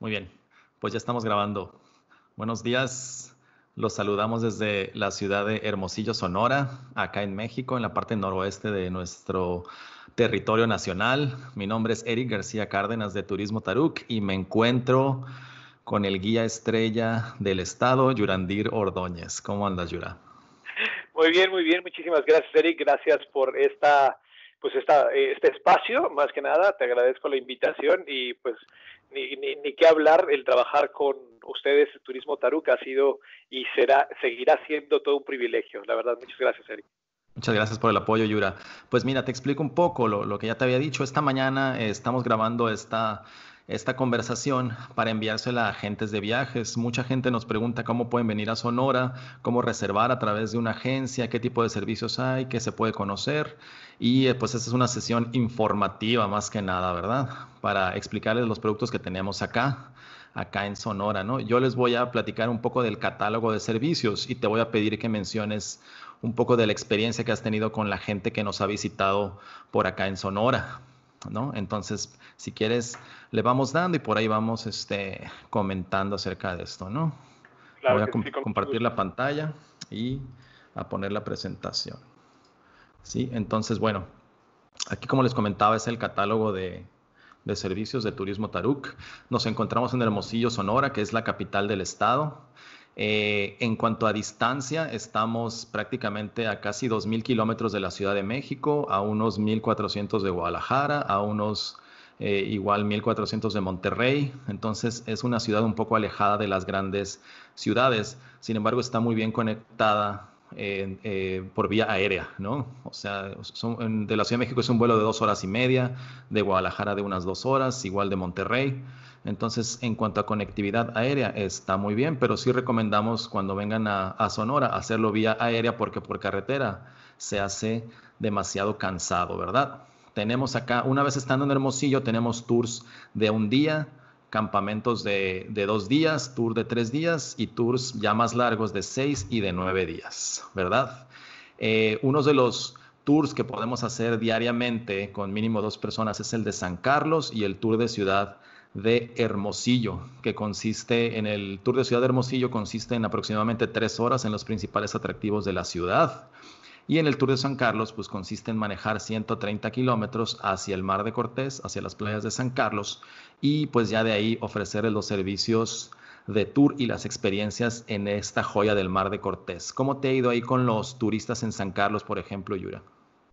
Muy bien, pues ya estamos grabando. Buenos días, los saludamos desde la ciudad de Hermosillo, Sonora, acá en México, en la parte noroeste de nuestro territorio nacional. Mi nombre es Eric García Cárdenas de Turismo Taruc y me encuentro con el guía estrella del estado, Yurandir Ordóñez. ¿Cómo andas, Yura? Muy bien, muchísimas gracias, Eric. Gracias por este espacio, más que nada. Te agradezco la invitación y pues ni qué hablar, el trabajar con ustedes, Turismo Taruc, ha sido y seguirá siendo todo un privilegio. La verdad, muchas gracias, Eric. Muchas gracias por el apoyo, Yura. Pues mira, te explico un poco lo que ya te había dicho. Esta mañana estamos grabando esta conversación para enviársela a agentes de viajes. Mucha gente nos pregunta cómo pueden venir a Sonora, cómo reservar a través de una agencia, qué tipo de servicios hay, qué se puede conocer. Y pues esta es una sesión informativa más que nada, ¿verdad? Para explicarles los productos que tenemos acá en Sonora, ¿no? Yo les voy a platicar un poco del catálogo de servicios y te voy a pedir que menciones un poco de la experiencia que has tenido con la gente que nos ha visitado por acá en Sonora, ¿no? Entonces, si quieres, le vamos dando y por ahí vamos comentando acerca de esto, ¿no? Voy Claro a que sí, con mucho compartir la gusto. pantalla y a poner la presentación. Sí, entonces, bueno, aquí como les comentaba es el catálogo de servicios de Turismo Taruc. Nos encontramos en Hermosillo, Sonora, que es la capital del estado. En cuanto a distancia, estamos prácticamente a casi 2,000 kilómetros de la Ciudad de México, a unos 1,400 de Guadalajara, a unos igual 1,400 de Monterrey. Entonces es una ciudad un poco alejada de las grandes ciudades. Sin embargo, está muy bien conectada por vía aérea, ¿no? O sea, de la Ciudad de México es un vuelo de 2 horas y media, de Guadalajara de unas 2 horas, igual de Monterrey. Entonces, en cuanto a conectividad aérea, está muy bien, pero sí recomendamos cuando vengan a Sonora hacerlo vía aérea porque por carretera se hace demasiado cansado, ¿verdad? Tenemos acá, una vez estando en Hermosillo, tenemos tours de un día, campamentos de 2 días, tour de 3 días y tours ya más largos de 6 y de 9 días, ¿verdad? Uno de los tours que podemos hacer diariamente con mínimo 2 personas es el de San Carlos y el tour de Ciudad de Hermosillo, que consiste en el tour de Ciudad de Hermosillo, consiste en aproximadamente 3 horas en los principales atractivos de la ciudad. Y en el Tour de San Carlos, pues consiste en manejar 130 kilómetros hacia el Mar de Cortés, hacia las playas de San Carlos, y pues ya de ahí ofrecer los servicios de tour y las experiencias en esta joya del Mar de Cortés. ¿Cómo te ha ido ahí con los turistas en San Carlos, por ejemplo, Yura?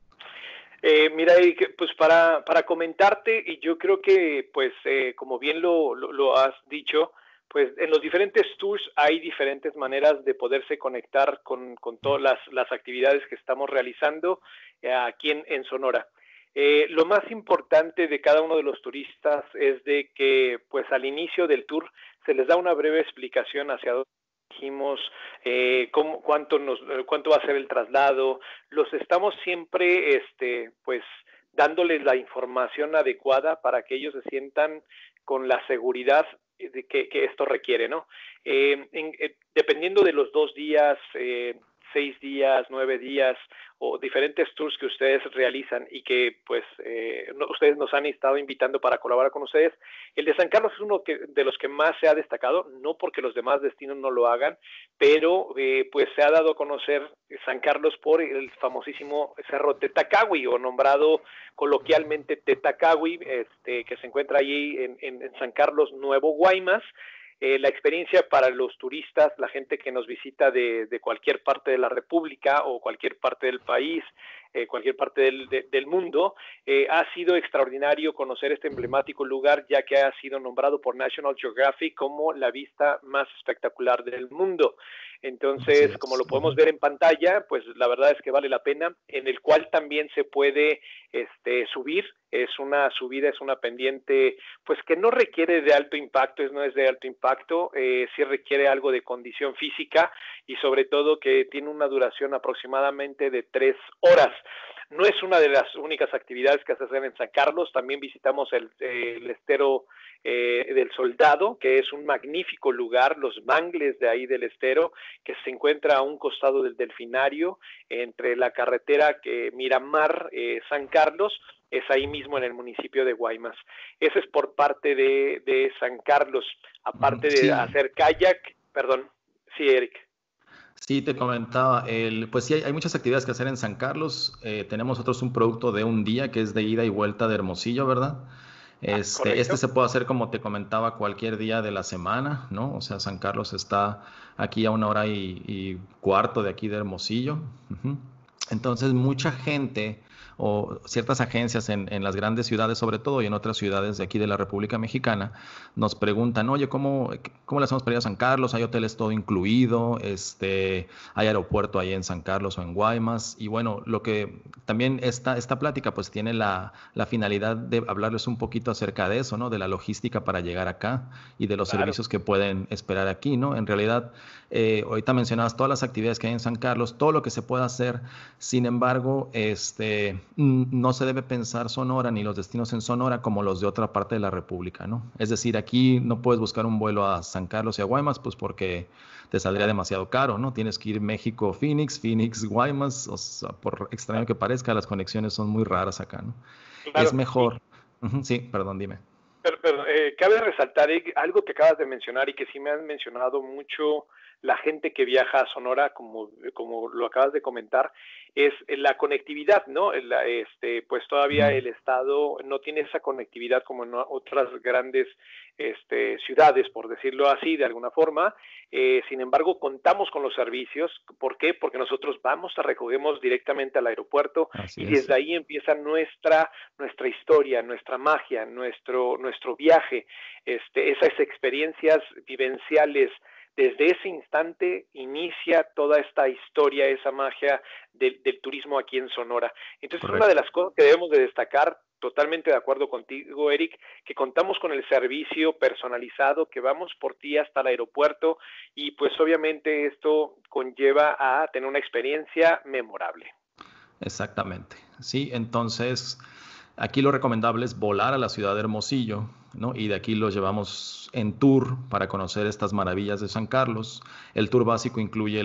Mira, Eric, pues para comentarte, y yo creo que, pues, como bien lo has dicho, pues en los diferentes tours hay diferentes maneras de poderse conectar con todas las actividades que estamos realizando aquí en Sonora. Lo más importante de cada uno de los turistas es de que, pues, al inicio del tour se les da una breve explicación hacia dónde dijimos, cuánto va a ser el traslado. Los estamos siempre, pues, dándoles la información adecuada para que ellos se sientan con la seguridad que esto requiere, ¿no? Dependiendo de los 2 días, 6 días, 9 días o diferentes tours que ustedes realizan y que pues ustedes nos han estado invitando para colaborar con ustedes, el de San Carlos es uno de los que más se ha destacado, no porque los demás destinos no lo hagan, pero pues se ha dado a conocer San Carlos por el famosísimo Cerro Tetacawi, o nombrado coloquialmente Tetacawi, que se encuentra allí en San Carlos, Nuevo Guaymas. La experiencia para los turistas, la gente que nos visita de cualquier parte de la República o cualquier parte del país, cualquier parte del mundo, ha sido extraordinario conocer este emblemático lugar, ya que ha sido nombrado por National Geographic como la vista más espectacular del mundo. Así Entonces, como es. lo podemos ver en pantalla, pues la verdad es que vale la pena, en el cual también se puede subir. Es una subida, es una pendiente, pues que no requiere de alto impacto, no es de alto impacto, sí requiere algo de condición física y sobre todo que tiene una duración aproximadamente de 3 horas. No es una de las únicas actividades que se hacen en San Carlos, también visitamos el estero del Soldado, que es un magnífico lugar, los mangles de ahí del estero, que se encuentra a un costado del Delfinario, entre la carretera Miramar, San Carlos, es ahí mismo en el municipio de Guaymas. Ese es por parte de San Carlos, aparte de Sí, hacer kayak, perdón, sí, Eric. sí, te comentaba, pues sí, hay muchas actividades que hacer en San Carlos. Tenemos nosotros un producto de un día que es de ida y vuelta de Hermosillo, ¿verdad? Ah, Este correcto. se puede hacer, como te comentaba, cualquier día de la semana, ¿no? O sea, San Carlos está aquí a 1 hora y cuarto de aquí de Hermosillo. Ujú. Entonces, mucha gente o ciertas agencias en las grandes ciudades, sobre todo, y en otras ciudades de aquí de la República Mexicana, nos preguntan, oye, ¿cómo le hacemos para ir a San Carlos? ¿Hay hoteles todo incluido? ¿Hay aeropuerto ahí en San Carlos o en Guaymas? Y bueno, lo que también esta plática pues tiene la finalidad de hablarles un poquito acerca de eso, ¿no? De la logística para llegar acá y de los Claro. servicios que pueden esperar aquí, ¿no? En realidad, ahorita mencionabas todas las actividades que hay en San Carlos, todo lo que se puede hacer. Sin embargo, no se debe pensar Sonora ni los destinos en Sonora como los de otra parte de la República, ¿no? Es decir, aquí no puedes buscar un vuelo a San Carlos y a Guaymas, pues porque te saldría Claro. demasiado caro, ¿no? Tienes que ir México, Phoenix, Phoenix, Guaymas, o sea, por extraño que parezca, las conexiones son muy raras acá, ¿no? Es Claro. Y mejor. Ujú, sí, perdón, dime. pero, cabe resaltar algo que acabas de mencionar y que sí me han mencionado mucho la gente que viaja a Sonora, como lo acabas de comentar, es la conectividad, ¿no? Pues todavía Ujú. el Estado no tiene esa conectividad como en otras grandes ciudades, por decirlo así, de alguna forma. Sin embargo, contamos con los servicios. ¿Por qué? Porque nosotros recogemos directamente al aeropuerto Así y es. desde ahí empieza nuestra historia, nuestra magia, nuestro viaje, esas experiencias vivenciales. Desde ese instante inicia toda esta historia, esa magia del turismo aquí en Sonora. Entonces, una de Correcto. las cosas que debemos de destacar, totalmente de acuerdo contigo, Eric, que contamos con el servicio personalizado, que vamos por ti hasta el aeropuerto y pues obviamente esto conlleva a tener una experiencia memorable. Exactamente. Sí, entonces aquí lo recomendable es volar a la ciudad de Hermosillo, ¿no? Y de aquí los llevamos en tour para conocer estas maravillas de San Carlos. El tour básico incluye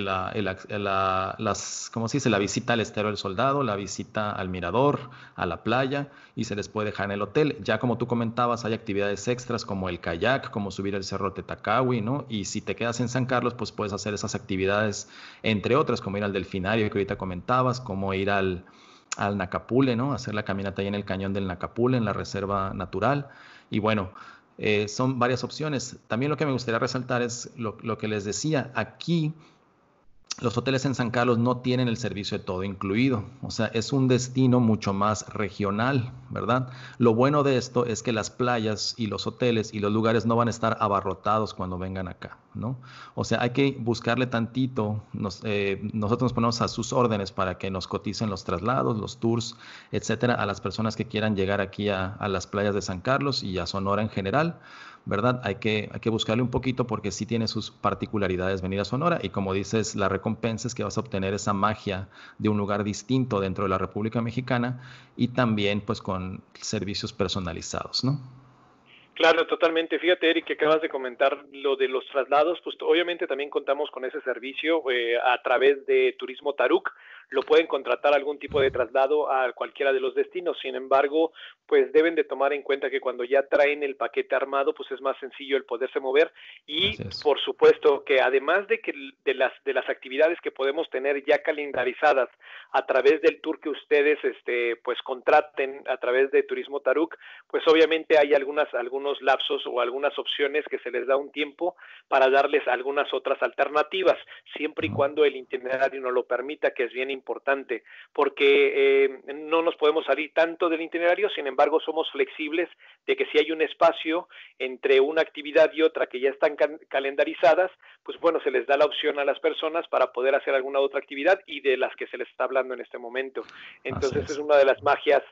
¿cómo se dice? La visita al Estero del Soldado, la visita al mirador, a la playa, y se les puede dejar en el hotel. Ya como tú comentabas, hay actividades extras como el kayak, como subir el cerro Tetacawi, ¿no? Y si te quedas en San Carlos, pues puedes hacer esas actividades, entre otras, como ir al delfinario que ahorita comentabas, como ir al Nacapule, ¿no? Hacer la caminata ahí en el cañón del Nacapule, en la reserva natural. Y bueno, son varias opciones. También lo que me gustaría resaltar es lo que les decía. Aquí los hoteles en San Carlos no tienen el servicio de todo incluido, o sea, es un destino mucho más regional, ¿verdad? Lo bueno de esto es que las playas y los hoteles y los lugares no van a estar abarrotados cuando vengan acá, ¿no? O sea, hay que buscarle tantito, nosotros nos ponemos a sus órdenes para que nos coticen los traslados, los tours, etcétera, a las personas que quieran llegar aquí a las playas de San Carlos y a Sonora en general. ¿Verdad? Hay que buscarle un poquito porque sí tiene sus particularidades venir a Sonora y como dices, la recompensa es que vas a obtener esa magia de un lugar distinto dentro de la República Mexicana y también pues con servicios personalizados, ¿no? Claro, totalmente. Fíjate, Eric, que acabas de comentar lo de los traslados, pues obviamente también contamos con ese servicio a través de Turismo Taruc. Lo pueden contratar algún tipo de traslado a cualquiera de los destinos. Sin embargo, pues deben de tomar en cuenta que cuando ya traen el paquete armado, pues es más sencillo el poderse mover y Así es. por supuesto que además de las actividades que podemos tener ya calendarizadas a través del tour que ustedes pues contraten a través de Turismo Taruc, pues obviamente hay algunos lapsos o algunas opciones que se les da un tiempo para darles algunas otras alternativas, siempre y Ujú. cuando el itinerario nos lo permita, que es bien importante, porque no nos podemos salir tanto del itinerario, sin embargo somos flexibles de que si hay un espacio entre una actividad y otra que ya están calendarizadas, pues bueno, se les da la opción a las personas para poder hacer alguna otra actividad y de las que se les está hablando en este momento. Así Entonces es es. una de las magias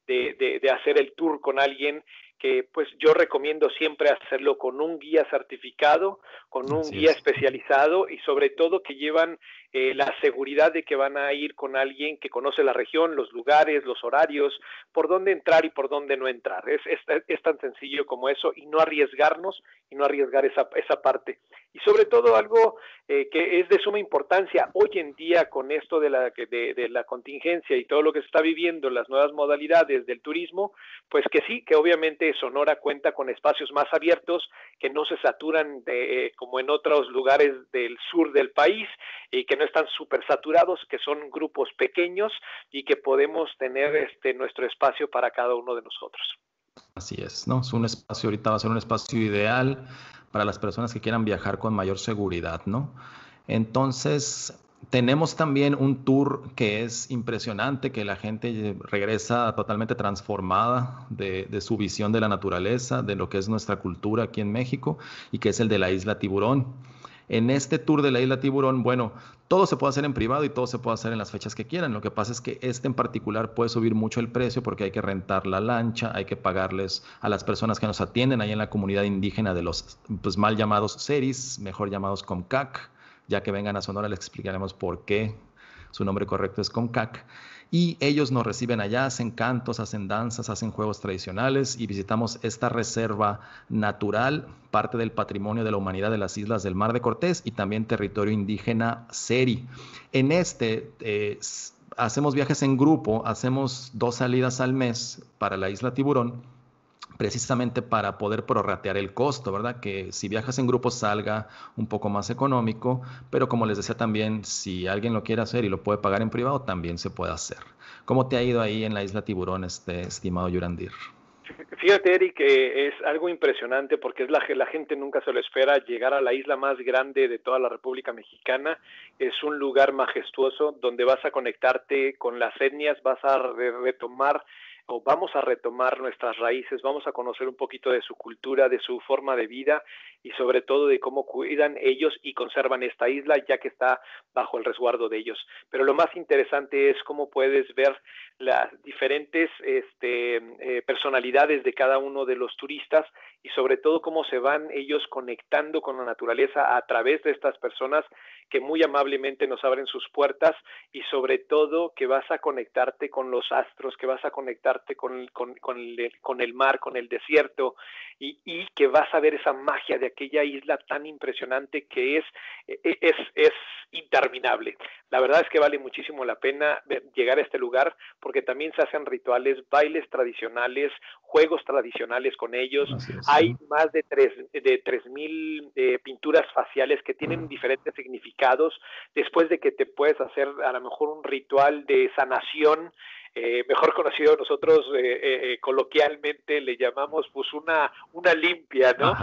de hacer el tour con alguien que pues yo recomiendo siempre hacerlo con un guía certificado, con un Así guía es. especializado y sobre todo que llevan la seguridad de que van a ir con alguien que conoce la región, los lugares, los horarios, por dónde entrar y por dónde no entrar. Es tan sencillo como eso, y no arriesgarnos y no arriesgar esa parte. Y sobre todo algo que es de suma importancia hoy en día con esto de la contingencia y todo lo que se está viviendo, las nuevas modalidades del turismo, pues que sí, que obviamente Sonora cuenta con espacios más abiertos, que no se saturan como en otros lugares del sur del país, y que no están súper saturados, que son grupos pequeños y que podemos tener nuestro espacio para cada uno de nosotros. Así es, ¿no? Es un espacio, ahorita va a ser un espacio ideal para las personas que quieran viajar con mayor seguridad, ¿no? Entonces, tenemos también un tour que es impresionante, que la gente regresa totalmente transformada de su visión de la naturaleza, de lo que es nuestra cultura aquí en México, y que es el de la Isla Tiburón. En este tour de la Isla Tiburón, bueno, todo se puede hacer en privado y todo se puede hacer en las fechas que quieran. Lo que pasa es que este en particular puede subir mucho el precio porque hay que rentar la lancha, hay que pagarles a las personas que nos atienden ahí en la comunidad indígena de los pues, mal llamados seris, mejor llamados Comcac. Ya que vengan a Sonora les explicaremos por qué su nombre correcto es Comcac. Y ellos nos reciben allá, hacen cantos, hacen danzas, hacen juegos tradicionales y visitamos esta reserva natural, parte del patrimonio de la humanidad de las islas del Mar de Cortés y también territorio indígena Seri. En hacemos viajes en grupo, hacemos 2 salidas al mes para la isla Tiburón, precisamente para poder prorratear el costo, ¿verdad? Que si viajas en grupo salga un poco más económico, pero como les decía también, si alguien lo quiere hacer y lo puede pagar en privado, también se puede hacer. ¿Cómo te ha ido ahí en la isla Tiburón, estimado Yurandir? Fíjate, Eric, que es algo impresionante porque la gente nunca se lo espera llegar a la isla más grande de toda la República Mexicana. Es un lugar majestuoso donde vas a conectarte con las etnias, vas a retomar o vamos a retomar nuestras raíces, vamos a conocer un poquito de su cultura, de su forma de vida y sobre todo de cómo cuidan ellos y conservan esta isla ya que está bajo el resguardo de ellos. Pero lo más interesante es cómo puedes ver las diferentes personalidades de cada uno de los turistas y sobre todo cómo se van ellos conectando con la naturaleza a través de estas personas que muy amablemente nos abren sus puertas y sobre todo que vas a conectarte con los astros, que vas a conectarte con el mar, con el desierto y que vas a ver esa magia de aquella isla tan impresionante que es interminable. La verdad es que vale muchísimo la pena llegar a este lugar porque también se hacen rituales, bailes tradicionales, juegos tradicionales con ellos. Hay más de 3,000 pinturas faciales que tienen diferentes significados. Después de que te puedes hacer a lo mejor un ritual de sanación, mejor conocido nosotros coloquialmente le llamamos pues una limpia, ¿no?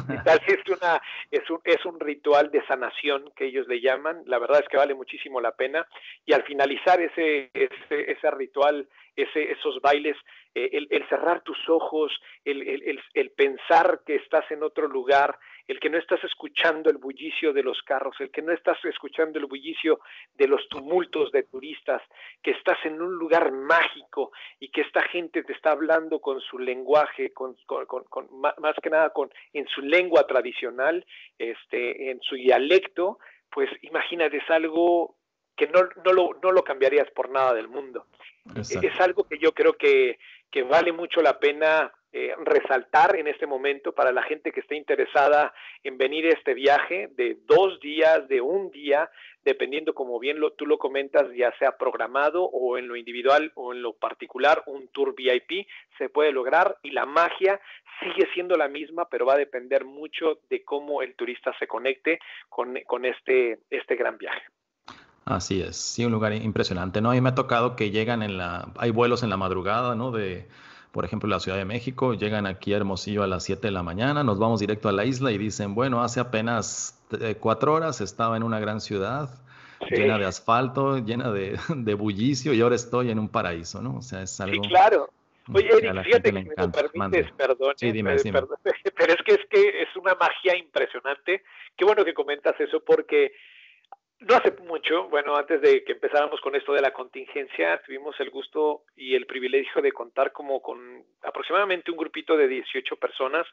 Es un ritual de sanación que ellos le llaman. La verdad es que vale muchísimo la pena y al finalizar ese ritual, esos bailes, el cerrar tus ojos, el pensar que estás en otro lugar, el que no estás escuchando el bullicio de los carros, el que no estás escuchando el bullicio de los tumultos de turistas, que estás en un lugar mágico y que esta gente te está hablando con su lenguaje, más que nada en su lengua tradicional, en su dialecto, pues imagínate, es algo que no lo cambiarías por nada del mundo. Exacto. Es algo que yo creo que vale mucho la pena resaltar en este momento para la gente que esté interesada en venir a este viaje de 2 días, de 1 día, dependiendo como bien tú lo comentas, ya sea programado o en lo individual o en lo particular, un tour VIP se puede lograr y la magia sigue siendo la misma, pero va a depender mucho de cómo el turista se conecte con este gran viaje. Así es, sí, un lugar impresionante, ¿no? Y me ha tocado que llegan hay vuelos en la madrugada, ¿no? Por ejemplo, la Ciudad de México, llegan aquí a Hermosillo a las 7 de la mañana, nos vamos directo a la isla y dicen, bueno, hace apenas 4 horas estaba en una gran ciudad, sí, llena de asfalto, llena de bullicio y ahora estoy en un paraíso, ¿no? O sea, es algo... Sí, claro. Oye, Eric, fíjate que me lo permites, perdón, sí, dime. Perdón, pero es que es una magia impresionante. Qué bueno que comentas eso porque no hace mucho, bueno, antes de que empezáramos con esto de la contingencia, tuvimos el gusto y el privilegio de contar como con aproximadamente un grupito de 18 personas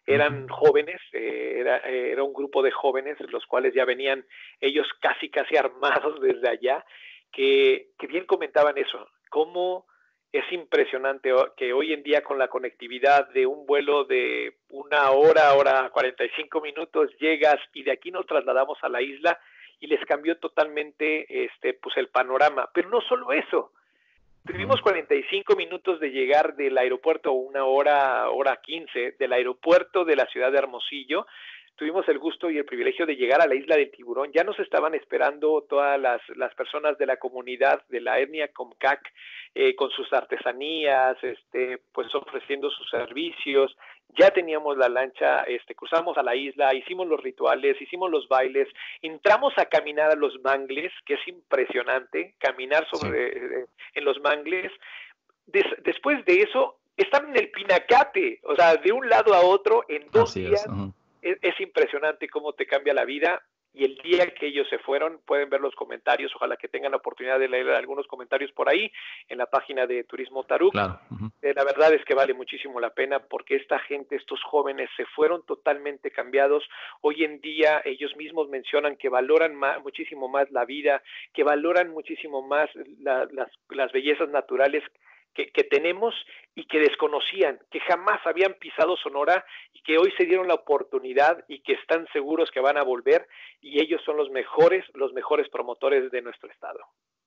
eran jóvenes, era un grupo de jóvenes, los cuales ya venían ellos casi armados desde allá, que bien comentaban eso, cómo es impresionante que hoy en día con la conectividad de un vuelo de 1 hora, 45 minutos, llegas y de aquí nos trasladamos a la isla y les cambió totalmente pues el panorama. Pero no solo eso, tuvimos 45 minutos de llegar del aeropuerto, 1 hora 15, del aeropuerto de la ciudad de Hermosillo. Tuvimos el gusto y el privilegio de llegar a la isla del Tiburón. Ya nos estaban esperando todas las personas de la comunidad, de la etnia Comcac, con sus artesanías, pues ofreciendo sus servicios. Ya teníamos la lancha, cruzamos a la isla, hicimos los rituales, hicimos los bailes, entramos a caminar a los mangles, que es impresionante, caminar en los mangles. Después de eso, están en el Pinacate, o sea, de un lado a otro en 2 días. Es impresionante cómo te cambia la vida. Y el día que ellos se fueron, pueden ver los comentarios, ojalá que tengan la oportunidad de leer algunos comentarios por ahí, en la página de Turismo Taruk. Claro. La verdad es que vale muchísimo la pena, porque esta gente, estos jóvenes, se fueron totalmente cambiados. Hoy en día ellos mismos mencionan que valoran muchísimo más la vida, que valoran muchísimo más las bellezas naturales que tenemos y que desconocían, que jamás habían pisado Sonora y que hoy se dieron la oportunidad y que están seguros que van a volver, y ellos son los mejores promotores de nuestro estado.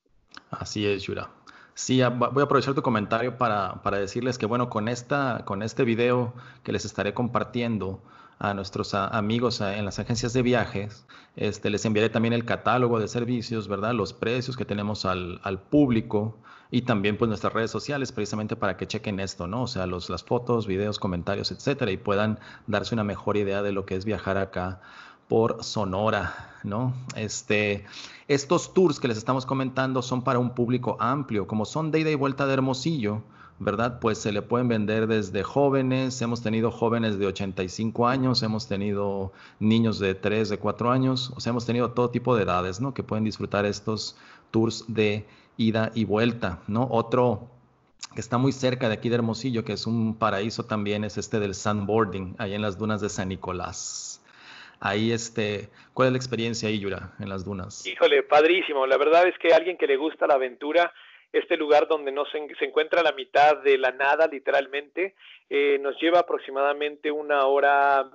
Así es, Yura. Sí, voy a aprovechar tu comentario para decirles que, bueno, con este video que les estaré compartiendo a nuestros amigos en las agencias de viajes, les enviaré también el catálogo de servicios, ¿verdad? Los precios que tenemos al público, y también pues nuestras redes sociales, precisamente para que chequen esto, ¿no? O sea, las fotos, videos, comentarios, etcétera, y puedan darse una mejor idea de lo que es viajar acá por Sonora, ¿no? Estos tours que les estamos comentando son para un público amplio, como son de ida y vuelta de Hermosillo, ¿verdad? Pues se le pueden vender desde jóvenes, hemos tenido jóvenes de 85 años, hemos tenido niños de 3, de 4 años, o sea, hemos tenido todo tipo de edades, ¿no? Que pueden disfrutar estos tours de ida y vuelta, ¿no? Otro que está muy cerca de aquí de Hermosillo, que es un paraíso también, es del sandboarding, ahí en las dunas de San Nicolás. Ahí, ¿cuál es la experiencia ahí, Yura, en las dunas? Híjole, padrísimo. La verdad es que a alguien que le gusta la aventura, este lugar donde se encuentra a la mitad de la nada, literalmente, nos lleva aproximadamente 1 hora,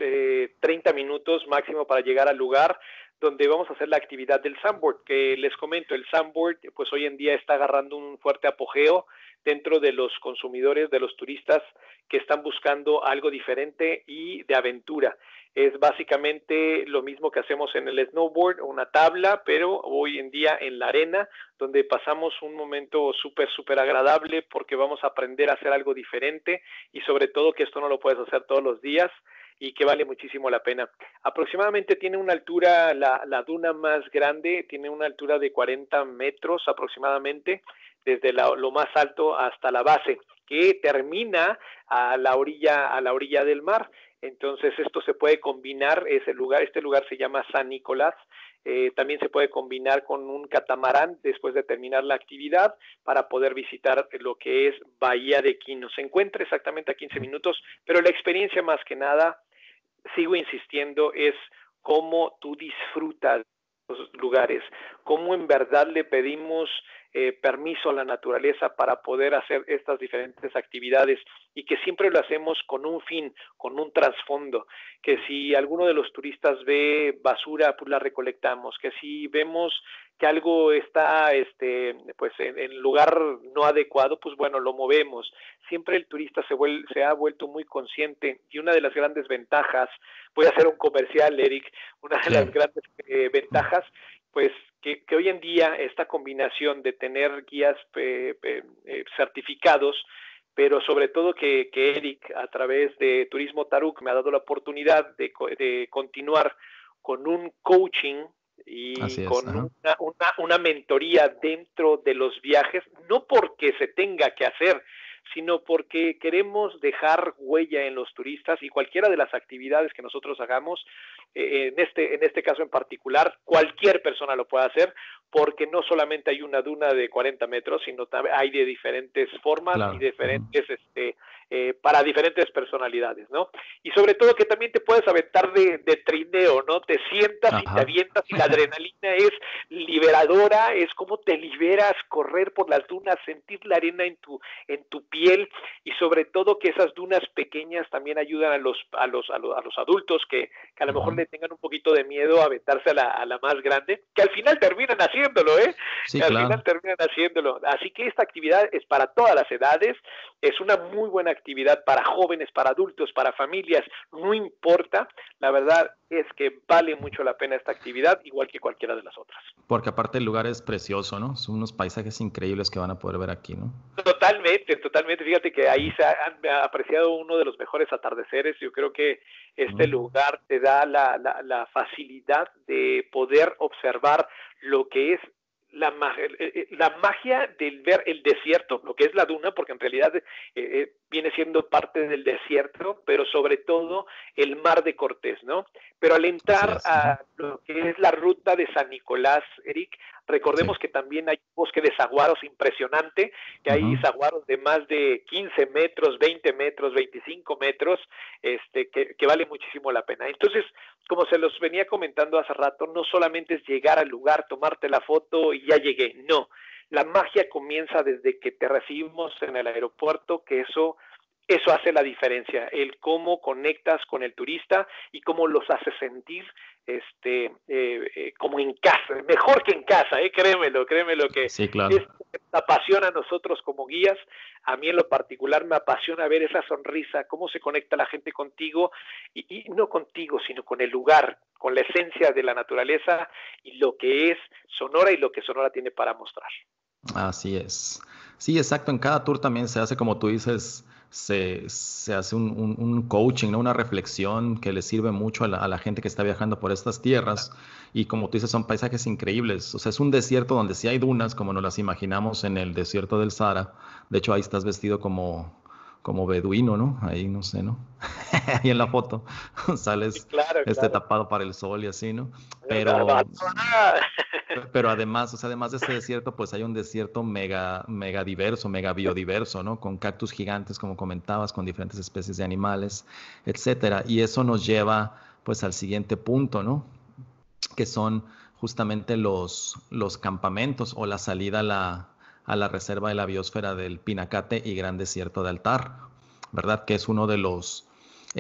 30 minutos máximo para llegar al lugar, donde vamos a hacer la actividad del sandboard, que les comento, el sandboard pues hoy en día está agarrando un fuerte apogeo dentro de los consumidores, de los turistas que están buscando algo diferente y de aventura. Es básicamente lo mismo que hacemos en el snowboard, una tabla, pero hoy en día en la arena, donde pasamos un momento súper agradable, porque vamos a aprender a hacer algo diferente, y sobre todo que esto no lo puedes hacer todos los días y que vale muchísimo la pena. Aproximadamente tiene una altura, la duna más grande tiene una altura de 40 metros aproximadamente, desde lo más alto hasta la base, que termina a la orilla del mar. Entonces esto se puede combinar, este lugar se llama San Nicolás, también se puede combinar con un catamarán después de terminar la actividad para poder visitar lo que es Bahía de Quino. Se encuentra exactamente a 15 minutos, pero la experiencia más que nada, sigo insistiendo, es cómo tú disfrutas los lugares, cómo en verdad le pedimos permiso a la naturaleza para poder hacer estas diferentes actividades, y que siempre lo hacemos con un fin, con un trasfondo, que si alguno de los turistas ve basura, pues la recolectamos, que si vemos que algo está pues en lugar no adecuado, pues bueno, lo movemos. Siempre el turista se ha vuelto muy consciente, y una de las grandes ventajas, voy a hacer un comercial, Eric, una de las grandes ventajas, pues que hoy en día esta combinación de tener guías certificados, pero sobre todo que Eric, a través de Turismo Taruk, me ha dado la oportunidad de continuar con un coaching y con una mentoría dentro de los viajes, no porque se tenga que hacer, sino porque queremos dejar huella en los turistas, y cualquiera de las actividades que nosotros hagamos, en este caso en particular, cualquier persona lo puede hacer, porque no solamente hay una duna de 40 metros, sino también hay de diferentes formas y Claro. diferentes, para diferentes personalidades, ¿no? Y sobre todo que también te puedes aventar de trineo, ¿no? Te sientas y te Ajá. avientas y la adrenalina es liberadora, es como te liberas correr por las dunas, sentir la arena en tu piel, y sobre todo que esas dunas pequeñas también ayudan a los adultos que a lo mejor Ujú. le tengan un poquito de miedo a aventarse a la más grande, que al final terminan haciéndolo, ¿eh? Sí, Que al final claro. terminan haciéndolo. Así que esta actividad es para todas las edades, es una muy buena actividad para jóvenes, para adultos, para familias, no importa, la verdad es que vale mucho la pena esta actividad, igual que cualquiera de las otras. Porque aparte el lugar es precioso, ¿no? Son unos paisajes increíbles que van a poder ver aquí, ¿no? Totalmente, totalmente. Fíjate que ahí se han apreciado uno de los mejores atardeceres. Yo creo que este Mm. lugar te da la facilidad de poder observar lo que es la magia del ver el desierto, lo que es la duna, porque en realidad viene siendo parte del desierto, pero sobre todo el mar de Cortés, ¿no? Pero al Así entrar es. Ujú. a lo que es la ruta de San Nicolás, Eric, Sí. recordemos que también hay un bosque de saguaros impresionante, que hay Ujú. saguaros de más de 15 metros, 20 metros, 25 metros, que vale muchísimo la pena. Entonces, como se los venía comentando hace rato, no solamente es llegar al lugar, tomarte la foto y ya llegué, no. La magia comienza desde que te recibimos en el aeropuerto, que eso hace la diferencia, el cómo conectas con el turista y cómo los hace sentir como en casa, mejor que en casa, créemelo que Sí, claro. esto que nos apasiona a nosotros como guías, a mí en lo particular me apasiona ver esa sonrisa, cómo se conecta la gente contigo, y no contigo, sino con el lugar, con la esencia de la naturaleza y lo que es Sonora y lo que Sonora tiene para mostrar. Así es. Sí, exacto. En cada tour también se hace, como tú dices, se hace un coaching, ¿no? Una reflexión que le sirve mucho a la gente que está viajando por estas tierras. Y como tú dices, son paisajes increíbles. O sea, es un desierto donde sí hay dunas, como nos las imaginamos en el desierto del Sahara. De hecho, ahí estás vestido como beduino, ¿no? Ahí, no sé, ¿no? Ahí en la foto Sí, sales claro, claro. tapado para el sol y así, ¿no? Pero pero además, o sea, además de ese desierto, pues hay un desierto mega diverso, mega biodiverso, ¿no? Con cactus gigantes, como comentabas, con diferentes especies de animales, etcétera. Y eso nos lleva, pues, al siguiente punto, ¿no? Que son justamente los campamentos o la salida a la reserva de la biosfera del Pinacate y Gran Desierto de Altar, ¿verdad? Que es uno de los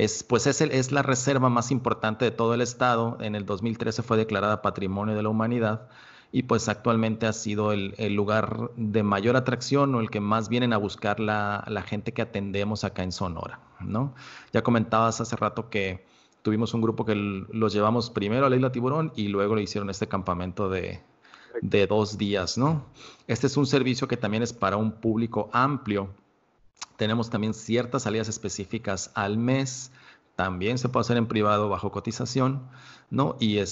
es la reserva más importante de todo el estado. En el 2013 fue declarada Patrimonio de la Humanidad y pues actualmente ha sido el lugar de mayor atracción o el que más vienen a buscar la gente que atendemos acá en Sonora, ¿no? Ya comentabas hace rato que tuvimos un grupo que los llevamos primero a la Isla Tiburón y luego le hicieron este campamento de 2 días, ¿no? Este es un servicio que también es para un público amplio. Tenemos también ciertas salidas específicas al mes. También se puede hacer en privado bajo cotización, ¿no?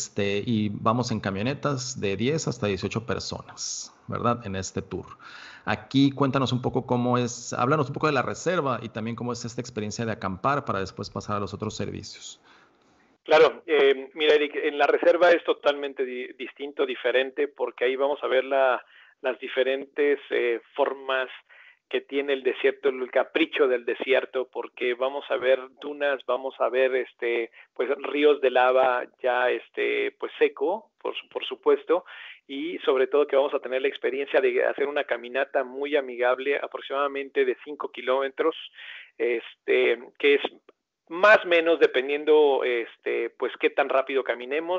Y vamos en camionetas de 10 hasta 18 personas, ¿verdad? En este tour. Aquí cuéntanos un poco cómo es, háblanos un poco de la reserva y también cómo es esta experiencia de acampar para después pasar a los otros servicios. Claro, mira, Eric, en la reserva es totalmente distinto, diferente, porque ahí vamos a ver las diferentes formas que tiene el desierto, el capricho del desierto, porque vamos a ver dunas, vamos a ver pues ríos de lava ya pues seco, por supuesto, y sobre todo que vamos a tener la experiencia de hacer una caminata muy amigable, aproximadamente de 5 kilómetros, que es más o menos dependiendo pues qué tan rápido caminemos,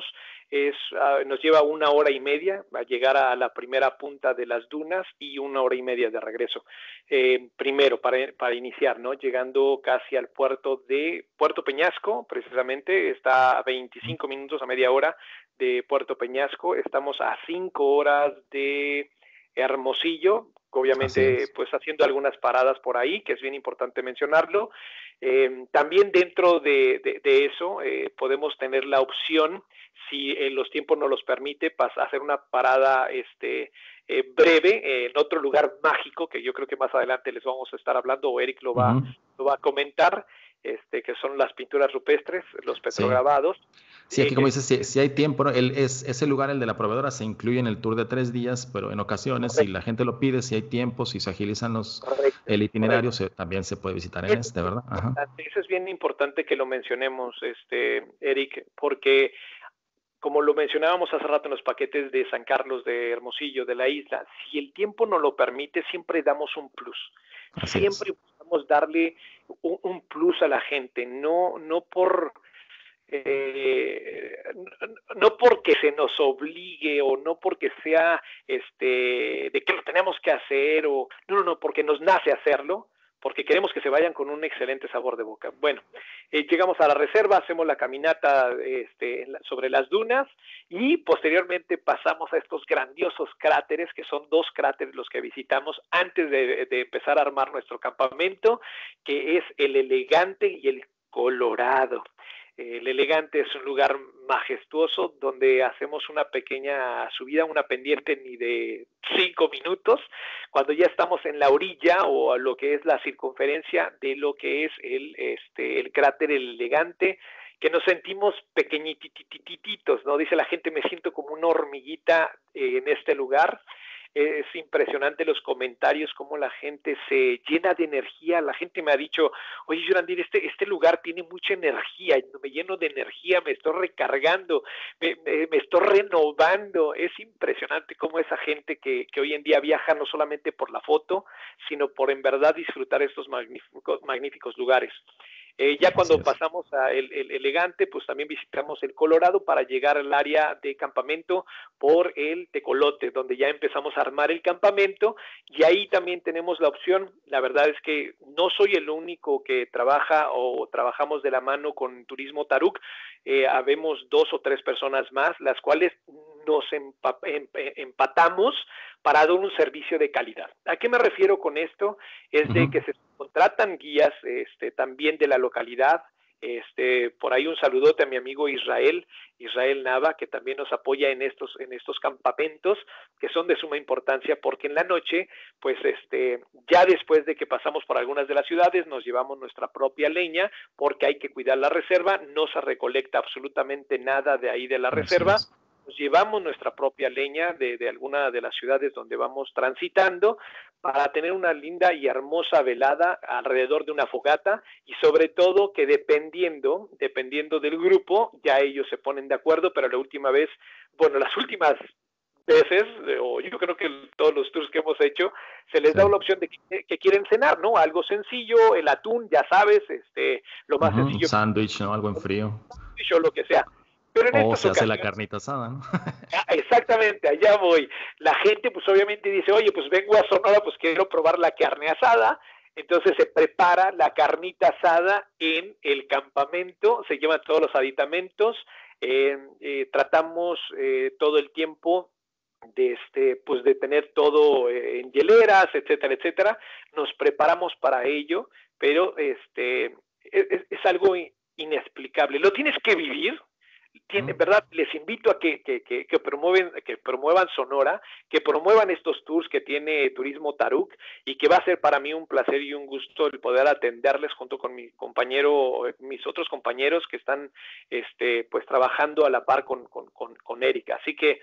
nos lleva 1 hora y media a llegar a la primera punta de las dunas y 1 hora y media de regreso. Primero, para iniciar, ¿no? Llegando casi al puerto de Puerto Peñasco, precisamente, está a 25 minutos a media hora de Puerto Peñasco, estamos a 5 horas de Hermosillo, Así obviamente es. pues haciendo algunas paradas por ahí, que es bien importante mencionarlo. También dentro de eso podemos tener la opción, si los tiempos nos los permite, hacer una parada breve en otro lugar mágico, que yo creo que más adelante les vamos a estar hablando, o Eric Ujú. lo va a comentar, que son las pinturas rupestres, los Sí. petrograbados. Sí, aquí como dices, si hay tiempo, ¿no? Ese lugar, el de la proveedora, se incluye en el tour de 3 días, pero en ocasiones, si Correcto, la gente lo pide, si hay tiempo, si se agilizan correcto, el itinerario, correcto. también se puede visitar en Eso es este, bien ¿verdad? Ajá. importante, eso es bien importante que lo mencionemos, Eric, porque como lo mencionábamos hace rato en los paquetes de San Carlos, de Hermosillo, de la isla, si el tiempo nos lo permite, siempre damos un plus. Así es. Siempre buscamos darle un plus a la gente, no por no porque se nos obligue o no porque sea de que lo tenemos que hacer o no, porque nos nace hacerlo, porque queremos que se vayan con un excelente sabor de boca. Bueno, llegamos a la reserva, hacemos la caminata sobre las dunas y posteriormente pasamos a estos grandiosos cráteres, que son 2 cráteres los que visitamos antes de empezar a armar nuestro campamento, que es el Elegante y el Colorado. El Elegante es un lugar majestuoso donde hacemos una pequeña subida, una pendiente ni de 5 minutos, cuando ya estamos en la orilla o a lo que es la circunferencia de lo que es el cráter El Elegante, que nos sentimos pequeñitititos, ¿no? Dice la gente, me siento como una hormiguita en este lugar. Es impresionante los comentarios, cómo la gente se llena de energía. La gente me ha dicho, oye, Yurandir, este lugar tiene mucha energía, me lleno de energía, me estoy recargando, me estoy renovando. Es impresionante cómo esa gente que hoy en día viaja no solamente por la foto, sino por en verdad disfrutar estos magníficos lugares. Ya Así cuando es. pasamos a el Elegante, pues también visitamos el Colorado para llegar al área de campamento por el Tecolote, donde ya empezamos a armar el campamento y ahí también tenemos la opción. La verdad es que no soy el único que trabaja o trabajamos de la mano con Turismo Taruk. Habemos 2 o 3 personas más, las cuales nos empatamos para dar un servicio de calidad. ¿A qué me refiero con esto? Es de Ujú. que se contratan guías también de la localidad. Por ahí un saludote a mi amigo Israel Nava, que también nos apoya en estos campamentos, que son de suma importancia, porque en la noche, pues ya después de que pasamos por algunas de las ciudades, nos llevamos nuestra propia leña, porque hay que cuidar la reserva, no se recolecta absolutamente nada de ahí de la Así reserva, es. nos llevamos nuestra propia leña de alguna de las ciudades donde vamos transitando para tener una linda y hermosa velada alrededor de una fogata y sobre todo que dependiendo del grupo, ya ellos se ponen de acuerdo, pero la última vez, bueno, las últimas veces, o yo creo que todos los tours que hemos hecho, se les Sí. da la opción de que quieren cenar, ¿no? Algo sencillo, el atún, ya sabes, lo más Ujú. Un sencillo, sándwich, ¿no? Algo en frío. o lo que sea. Pero en O estas se hace la ocasiones, carnita asada, ¿no? exactamente, allá voy. La gente pues obviamente dice, oye, pues vengo a Sonora, pues quiero probar la carne asada. Entonces se prepara la carnita asada en el campamento, se llevan todos los aditamentos, tratamos todo el tiempo pues de tener todo en hieleras, etcétera, etcétera. Nos preparamos para ello, pero es algo inexplicable. Lo tienes que vivir, en verdad les invito a que promuevan Sonora, que promuevan estos tours que tiene Turismo Taruk y que va a ser para mí un placer y un gusto el poder atenderles junto con mis otros compañeros que están pues trabajando a la par con Erika. Así que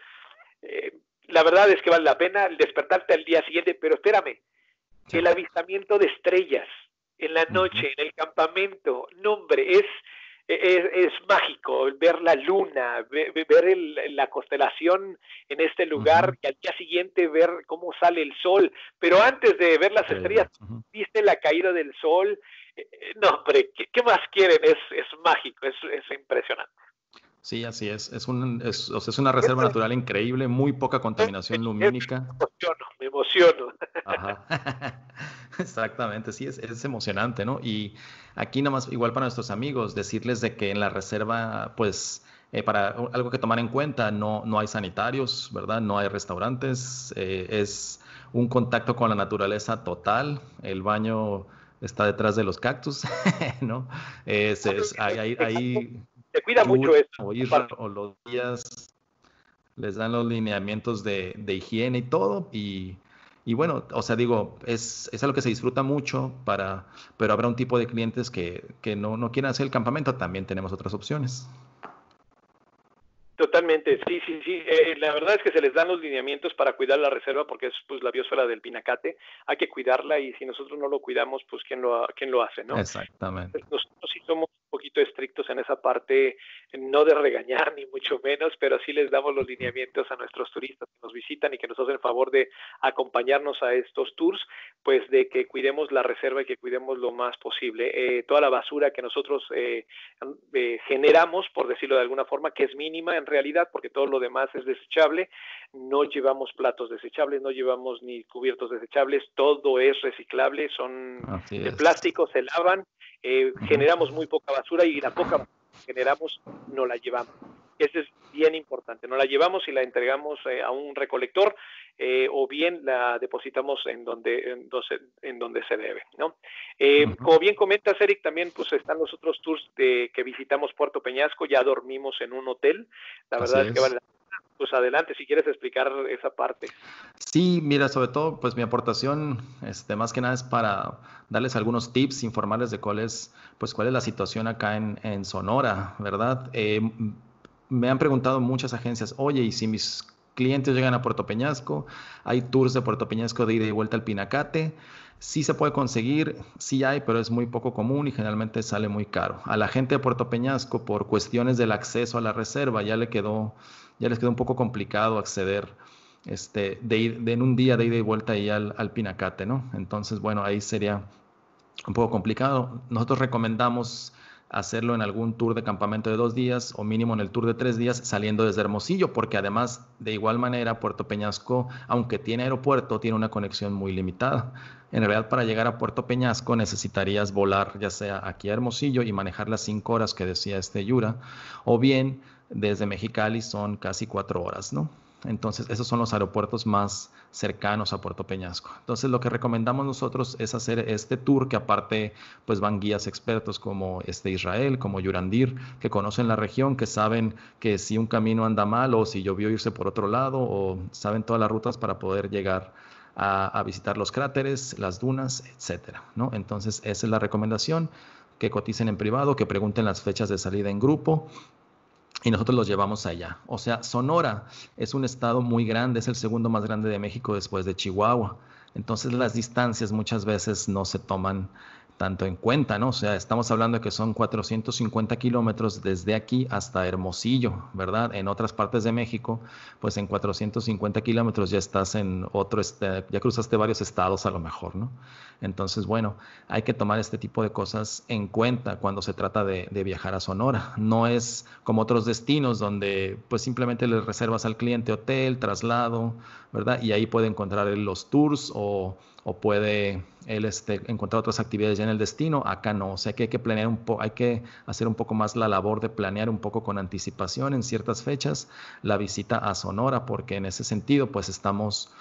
la verdad es que vale la pena el despertarte al día siguiente, pero espérame, Sí. el avistamiento de estrellas en la Ujú. noche, en el campamento, no hombre, es mágico ver la luna, ver la constelación en este lugar Ujú. y al día siguiente ver cómo sale el sol. Pero antes de ver las Increíble. estrellas, Ujú. viste la caída del sol. No, hombre, ¿qué más quieren? Es mágico, es impresionante. Sí, así es. O sea, es una reserva natural increíble, muy poca contaminación lumínica. Me emociono. Ajá. Exactamente, sí, es emocionante, ¿no? Y aquí nada más, igual para nuestros amigos, decirles de que en la reserva, pues, algo que tomar en cuenta, no hay sanitarios, ¿verdad? No hay restaurantes, es un contacto con la naturaleza total. El baño está detrás de los cactus, ¿no? Hay Se cuida tour mucho eso. o ir o los días les dan los lineamientos de higiene y todo. Y bueno, o sea, digo, es algo que se disfruta mucho, pero habrá un tipo de clientes que no quieran hacer el campamento, también tenemos otras opciones. Totalmente, sí, sí, sí. La verdad es que se les dan los lineamientos para cuidar la reserva porque es pues la biosfera del Pinacate. Hay que cuidarla y si nosotros no lo cuidamos, pues quién lo hace, ¿no? Exactamente. Nosotros sí somos un poquito estrictos en esa parte, no de regañar ni mucho menos, pero sí les damos los lineamientos a nuestros turistas que nos visitan y que nos hacen el favor de acompañarnos a estos tours, pues de que cuidemos la reserva y que cuidemos lo más posible. Toda la basura que nosotros generamos, por decirlo de alguna forma, que es mínima en realidad, porque todo lo demás es desechable, no llevamos platos desechables, no llevamos ni cubiertos desechables, todo es reciclable, son Así de es. plástico, se lavan, Ujú. generamos muy poca basura y la poca basura que generamos no la llevamos. Eso es bien importante, no la llevamos y la entregamos a un recolector o bien la depositamos en donde se debe, ¿no? Ujú. Como bien comentas, Eric, también pues están los otros tours que visitamos Puerto Peñasco, ya dormimos en un hotel, la Así verdad es que vale es. la pena. Pues adelante, si quieres explicar esa parte. Sí, mira, sobre todo, pues mi aportación, más que nada es para darles algunos tips, informarles de cuál es la situación acá en Sonora, ¿verdad? Me han preguntado muchas agencias, oye, ¿y si mis clientes llegan a Puerto Peñasco, hay tours de Puerto Peñasco de ida y vuelta al Pinacate? Sí se puede conseguir, sí hay, pero es muy poco común y generalmente sale muy caro. A la gente de Puerto Peñasco, por cuestiones del acceso a la reserva, ya les quedó un poco complicado acceder en un día de ida y vuelta ahí al Pinacate, ¿no? Entonces, bueno, ahí sería un poco complicado. Nosotros recomendamos hacerlo en algún tour de campamento de 2 días o mínimo en el tour de 3 días saliendo desde Hermosillo, porque además, de igual manera, Puerto Peñasco, aunque tiene aeropuerto, tiene una conexión muy limitada. En realidad, para llegar a Puerto Peñasco necesitarías volar ya sea aquí a Hermosillo y manejar las 5 horas que decía Yura, o bien desde Mexicali son casi 4 horas, ¿no? Entonces, esos son los aeropuertos más cercanos a Puerto Peñasco. Entonces, lo que recomendamos nosotros es hacer este tour, que aparte, pues van guías expertos como Israel, como Yurandir, que conocen la región, que saben que si un camino anda mal o si llovió irse por otro lado, o saben todas las rutas para poder llegar a visitar los cráteres, las dunas, etcétera, ¿no? Entonces, esa es la recomendación, que coticen en privado, que pregunten las fechas de salida en grupo y nosotros los llevamos allá. O sea, Sonora es un estado muy grande, es el segundo más grande de México después de Chihuahua. Entonces las distancias muchas veces no se toman tanto en cuenta, ¿no? O sea, estamos hablando de que son 450 kilómetros desde aquí hasta Hermosillo, ¿verdad? En otras partes de México, pues en 450 kilómetros ya estás en ya cruzaste varios estados a lo mejor, ¿no? Entonces, bueno, hay que tomar este tipo de cosas en cuenta cuando se trata de viajar a Sonora. No es como otros destinos donde pues simplemente le reservas al cliente hotel, traslado, ¿verdad? Y ahí puede encontrar él los tours o puede él encontrar otras actividades ya en el destino. Acá no, o sea que hay que planear hay que hacer un poco más la labor de planear un poco con anticipación en ciertas fechas la visita a Sonora, porque en ese sentido pues estamos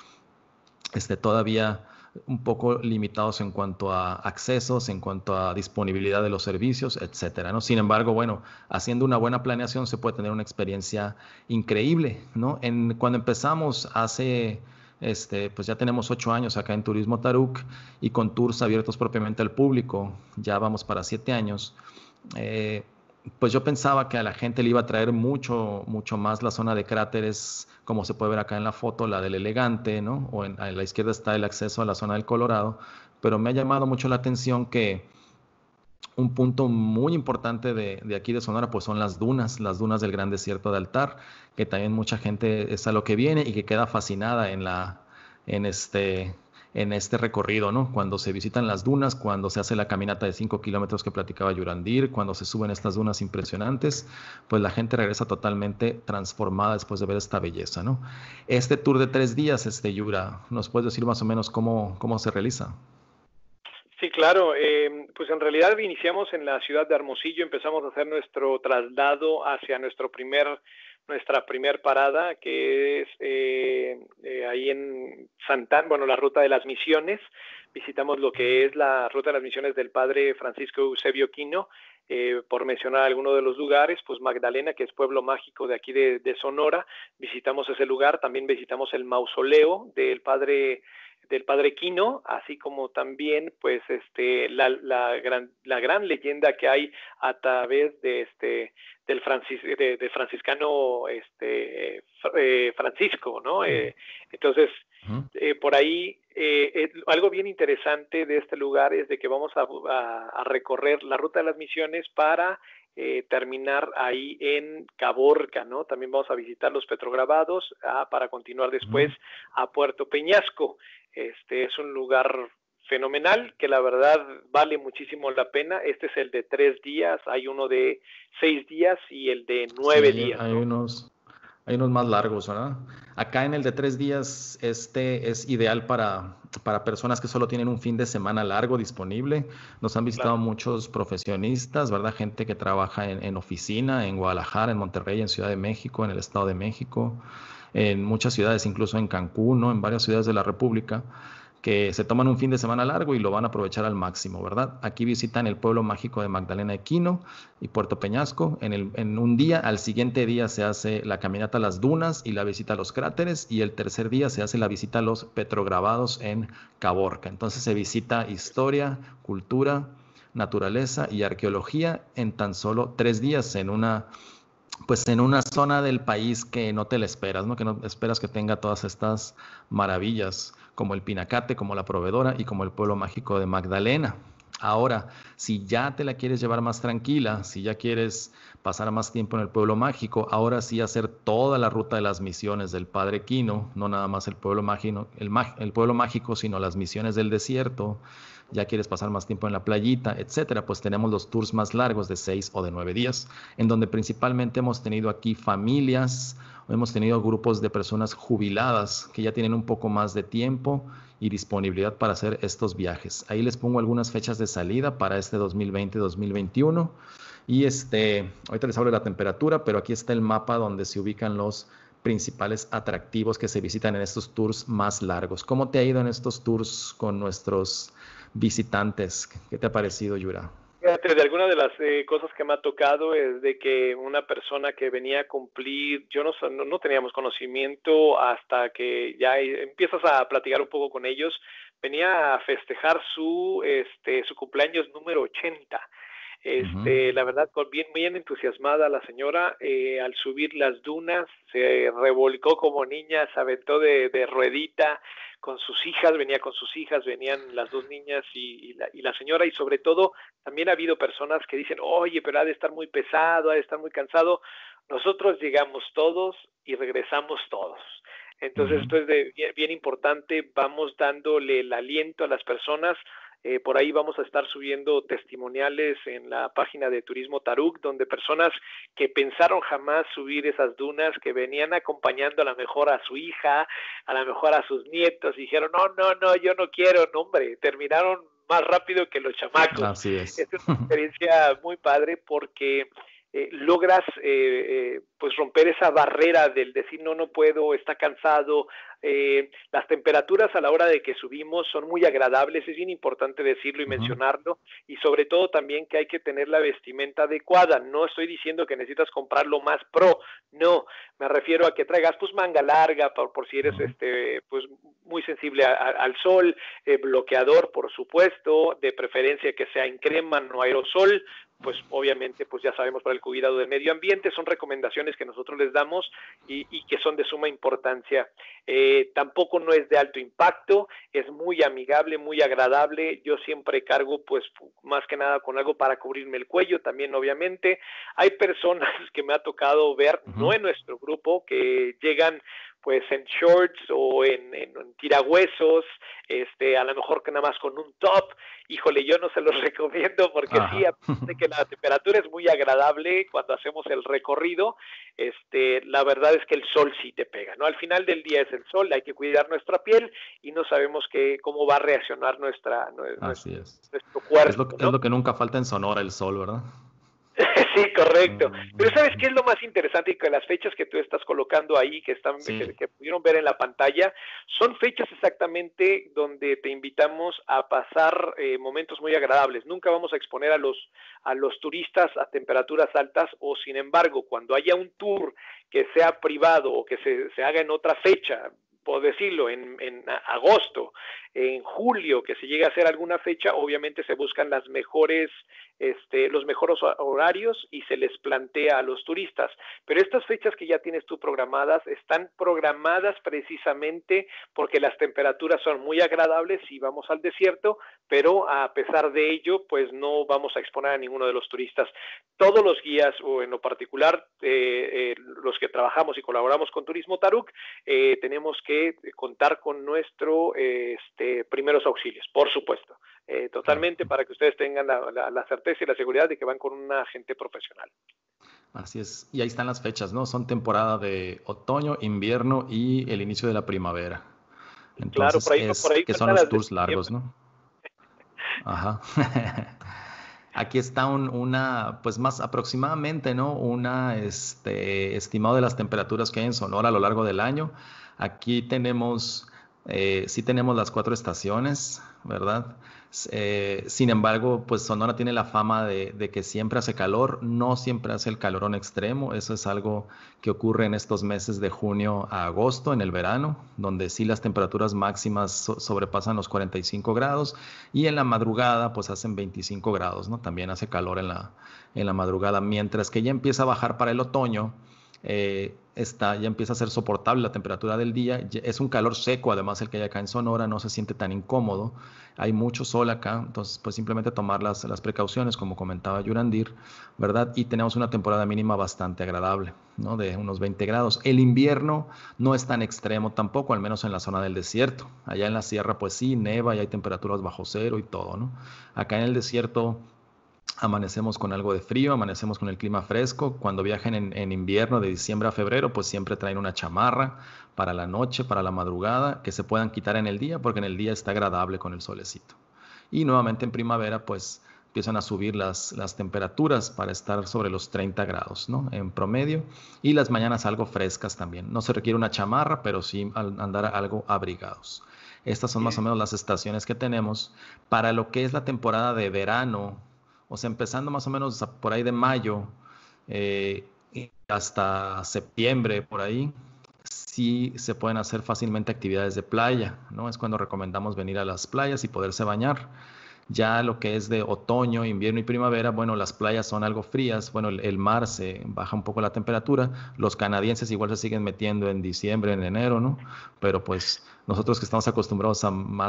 todavía un poco limitados en cuanto a accesos, en cuanto a disponibilidad de los servicios, etcétera, ¿no? Sin embargo, bueno, haciendo una buena planeación se puede tener una experiencia increíble, ¿no? Cuando empezamos pues ya tenemos 8 años acá en Turismo Taruc y con tours abiertos propiamente al público, ya vamos para 7 años. eh, pues yo pensaba que a la gente le iba a traer mucho, mucho más la zona de cráteres, como se puede ver acá en la foto, la del Elegante, ¿no? A la izquierda está el acceso a la zona del Colorado, pero me ha llamado mucho la atención que un punto muy importante de aquí de Sonora, pues son las dunas del Gran Desierto de Altar, que también mucha gente es a lo que viene y que queda fascinada en este, en este recorrido, ¿no? Cuando se visitan las dunas, cuando se hace la caminata de 5 kilómetros que platicaba Yurandir, cuando se suben estas dunas impresionantes, pues la gente regresa totalmente transformada después de ver esta belleza, ¿no? Este tour de 3 días, Yura, ¿nos puedes decir más o menos cómo se realiza? Sí, claro. Pues en realidad iniciamos en la ciudad de Hermosillo, empezamos a hacer nuestro traslado hacia nuestra primer parada, que es ahí en Santana, bueno, la ruta de las Misiones. Visitamos lo que es la ruta de las Misiones del padre Francisco Eusebio Quino. Por mencionar alguno de los lugares, pues Magdalena, que es pueblo mágico de aquí de Sonora, visitamos ese lugar, también visitamos el mausoleo del padre del Padre Quino, así como también pues la gran leyenda que hay a través de del franciscano Francisco, ¿no? Entonces por ahí algo bien interesante de este lugar es de que vamos a recorrer la ruta de las misiones para terminar ahí en Caborca, ¿no? También vamos a visitar los petrograbados para continuar después a Puerto Peñasco. Es un lugar fenomenal que la verdad vale muchísimo la pena. Este es el de 3 días, hay uno de 6 días y el de 9 días, ¿no? Hay unos más largos, ¿verdad? Acá en el de 3 días, este es ideal para personas que solo tienen un fin de semana largo disponible. Nos han visitado muchos profesionistas, ¿verdad? Gente que trabaja en oficina, en Guadalajara, en Monterrey, en Ciudad de México, en el Estado de México, en muchas ciudades, incluso en Cancún, ¿no? En varias ciudades de la República, que se toman un fin de semana largo y lo van a aprovechar al máximo, ¿verdad? Aquí visitan el pueblo mágico de Magdalena de Quino y Puerto Peñasco. En un día, al siguiente día se hace la caminata a las dunas y la visita a los cráteres, y el tercer día se hace la visita a los petrograbados en Caborca. Entonces se visita historia, cultura, naturaleza y arqueología en tan solo 3 días pues en una zona del país que no te la esperas, ¿no? Que no esperas que tenga todas estas maravillas, como el Pinacate, como la Proveedora y como el pueblo mágico de Magdalena. Ahora, si ya te la quieres llevar más tranquila, si ya quieres pasar más tiempo en el pueblo mágico, ahora sí hacer toda la ruta de las misiones del Padre Quino, no nada más el pueblo mágico, el pueblo mágico, sino las misiones del desierto. Ya quieres pasar más tiempo en la playita, etcétera, pues tenemos los tours más largos de 6 o de 9 días, en donde principalmente hemos tenido aquí familias, hemos tenido grupos de personas jubiladas que ya tienen un poco más de tiempo y disponibilidad para hacer estos viajes. Ahí les pongo algunas fechas de salida para este 2020-2021. Y ahorita les hablo de la temperatura, pero aquí está el mapa donde se ubican los principales atractivos que se visitan en estos tours más largos. ¿Cómo te ha ido en estos tours con nuestros visitantes? ¿Qué te ha parecido, Yura? Fíjate, de alguna de las cosas que me ha tocado es de que una persona que venía a cumplir, yo no teníamos conocimiento hasta que ya empiezas a platicar un poco con ellos, venía a festejar su cumpleaños número 80. La verdad, bien entusiasmada la señora, al subir las dunas, se revolcó como niña, se aventó de ruedita con sus hijas, venía con sus hijas, venían las dos niñas y la señora, y sobre todo, también ha habido personas que dicen, oye, pero ha de estar muy pesado, ha de estar muy cansado. Nosotros llegamos todos y regresamos todos. Entonces, esto es bien importante, vamos dándole el aliento a las personas. Por ahí vamos a estar subiendo testimoniales en la página de Turismo Taruc, donde personas que pensaron jamás subir esas dunas, que venían acompañando a lo mejor a su hija, a lo mejor a sus nietos, y dijeron, no, yo no quiero, no, hombre, terminaron más rápido que los chamacos. Así es. Esta es una experiencia muy padre porque logras pues romper esa barrera del decir no puedo, está cansado. Las temperaturas a la hora de que subimos son muy agradables, es bien importante decirlo y mencionarlo, y sobre todo también que hay que tener la vestimenta adecuada. No estoy diciendo que necesitas comprar lo más pro, no, me refiero a que traigas pues manga larga por si eres pues muy sensible al sol, bloqueador por supuesto, de preferencia que sea en crema, no aerosol. Pues obviamente pues ya sabemos, para el cuidado del medio ambiente son recomendaciones que nosotros les damos y que son de suma importancia. Tampoco no es de alto impacto, es muy amigable, muy agradable. Yo siempre cargo pues más que nada con algo para cubrirme el cuello también, obviamente. Hay personas que me ha tocado ver, no en nuestro grupo, que llegan pues en shorts o en tirahuesos, a lo mejor que nada más con un top. Híjole, yo no se los recomiendo porque sí, aparte de que la temperatura es muy agradable cuando hacemos el recorrido, la verdad es que el sol sí te pega, ¿no? Al final del día es el sol, hay que cuidar nuestra piel y no sabemos cómo va a reaccionar nuestro cuerpo, ¿no? Es lo que nunca falta en Sonora, el sol, ¿verdad? Sí, correcto. Pero ¿sabes qué es lo más interesante? Y que las fechas que tú estás colocando ahí, que pudieron ver en la pantalla, son fechas exactamente donde te invitamos a pasar momentos muy agradables. Nunca vamos a exponer a los turistas a temperaturas altas, o sin embargo, cuando haya un tour que sea privado o que se haga en otra fecha, por decirlo, en agosto, en julio, que se llegue a hacer alguna fecha, obviamente se buscan los mejores horarios y se les plantea a los turistas. Pero estas fechas que ya tienes tú programadas, están programadas precisamente porque las temperaturas son muy agradables y vamos al desierto, pero a pesar de ello, pues no vamos a exponer a ninguno de los turistas. Todos los guías, o en lo particular, los que trabajamos y colaboramos con Turismo Taruk, tenemos que contar con nuestro primeros auxilios, por supuesto, totalmente, para que ustedes tengan la certeza y la seguridad de que van con un agente profesional. Así es, y ahí están las fechas, ¿no? Son temporada de otoño, invierno y el inicio de la primavera. Entonces, claro, por ahí que son los tours largos, ¿no? Ajá. Aquí está pues más aproximadamente, ¿no? Estimado de las temperaturas que hay en Sonora a lo largo del año. Aquí sí tenemos las 4 estaciones, ¿verdad? Sin embargo, pues Sonora tiene la fama de que siempre hace calor, no siempre hace el calorón extremo. Eso es algo que ocurre en estos meses de junio a agosto, en el verano, donde sí las temperaturas máximas sobrepasan los 45 grados y en la madrugada pues hacen 25 grados, ¿no? También hace calor en la madrugada, mientras que ya empieza a bajar para el otoño. Ya empieza a ser soportable la temperatura del día. Es un calor seco, además el que hay acá en Sonora, no se siente tan incómodo. Hay mucho sol acá, entonces pues simplemente tomar las precauciones, como comentaba Yurandir, ¿verdad? Y tenemos una temporada mínima bastante agradable, ¿no? De unos 20 grados. El invierno no es tan extremo tampoco, al menos en la zona del desierto. Allá en la sierra pues sí, neva y hay temperaturas bajo cero y todo, ¿no? Acá en el desierto amanecemos con algo de frío, amanecemos con el clima fresco. Cuando viajen en invierno de diciembre a febrero, pues siempre traen una chamarra para la noche, para la madrugada, que se puedan quitar en el día, porque en el día está agradable con el solecito. Y nuevamente en primavera, pues empiezan a subir las temperaturas para estar sobre los 30 grados, ¿no? En promedio. Y las mañanas algo frescas también. No se requiere una chamarra, pero sí andar algo abrigados. Estas son más o menos las estaciones que tenemos. Para lo que es la temporada de verano, o sea, empezando más o menos por ahí de mayo hasta septiembre, por ahí, sí se pueden hacer fácilmente actividades de playa, ¿no? Es cuando recomendamos venir a las playas y poderse bañar. Ya lo que es de otoño, invierno y primavera, bueno, las playas son algo frías, bueno, el mar se baja un poco la temperatura, los canadienses igual se siguen metiendo en diciembre, en enero, ¿no? Pero pues nosotros que estamos acostumbrados a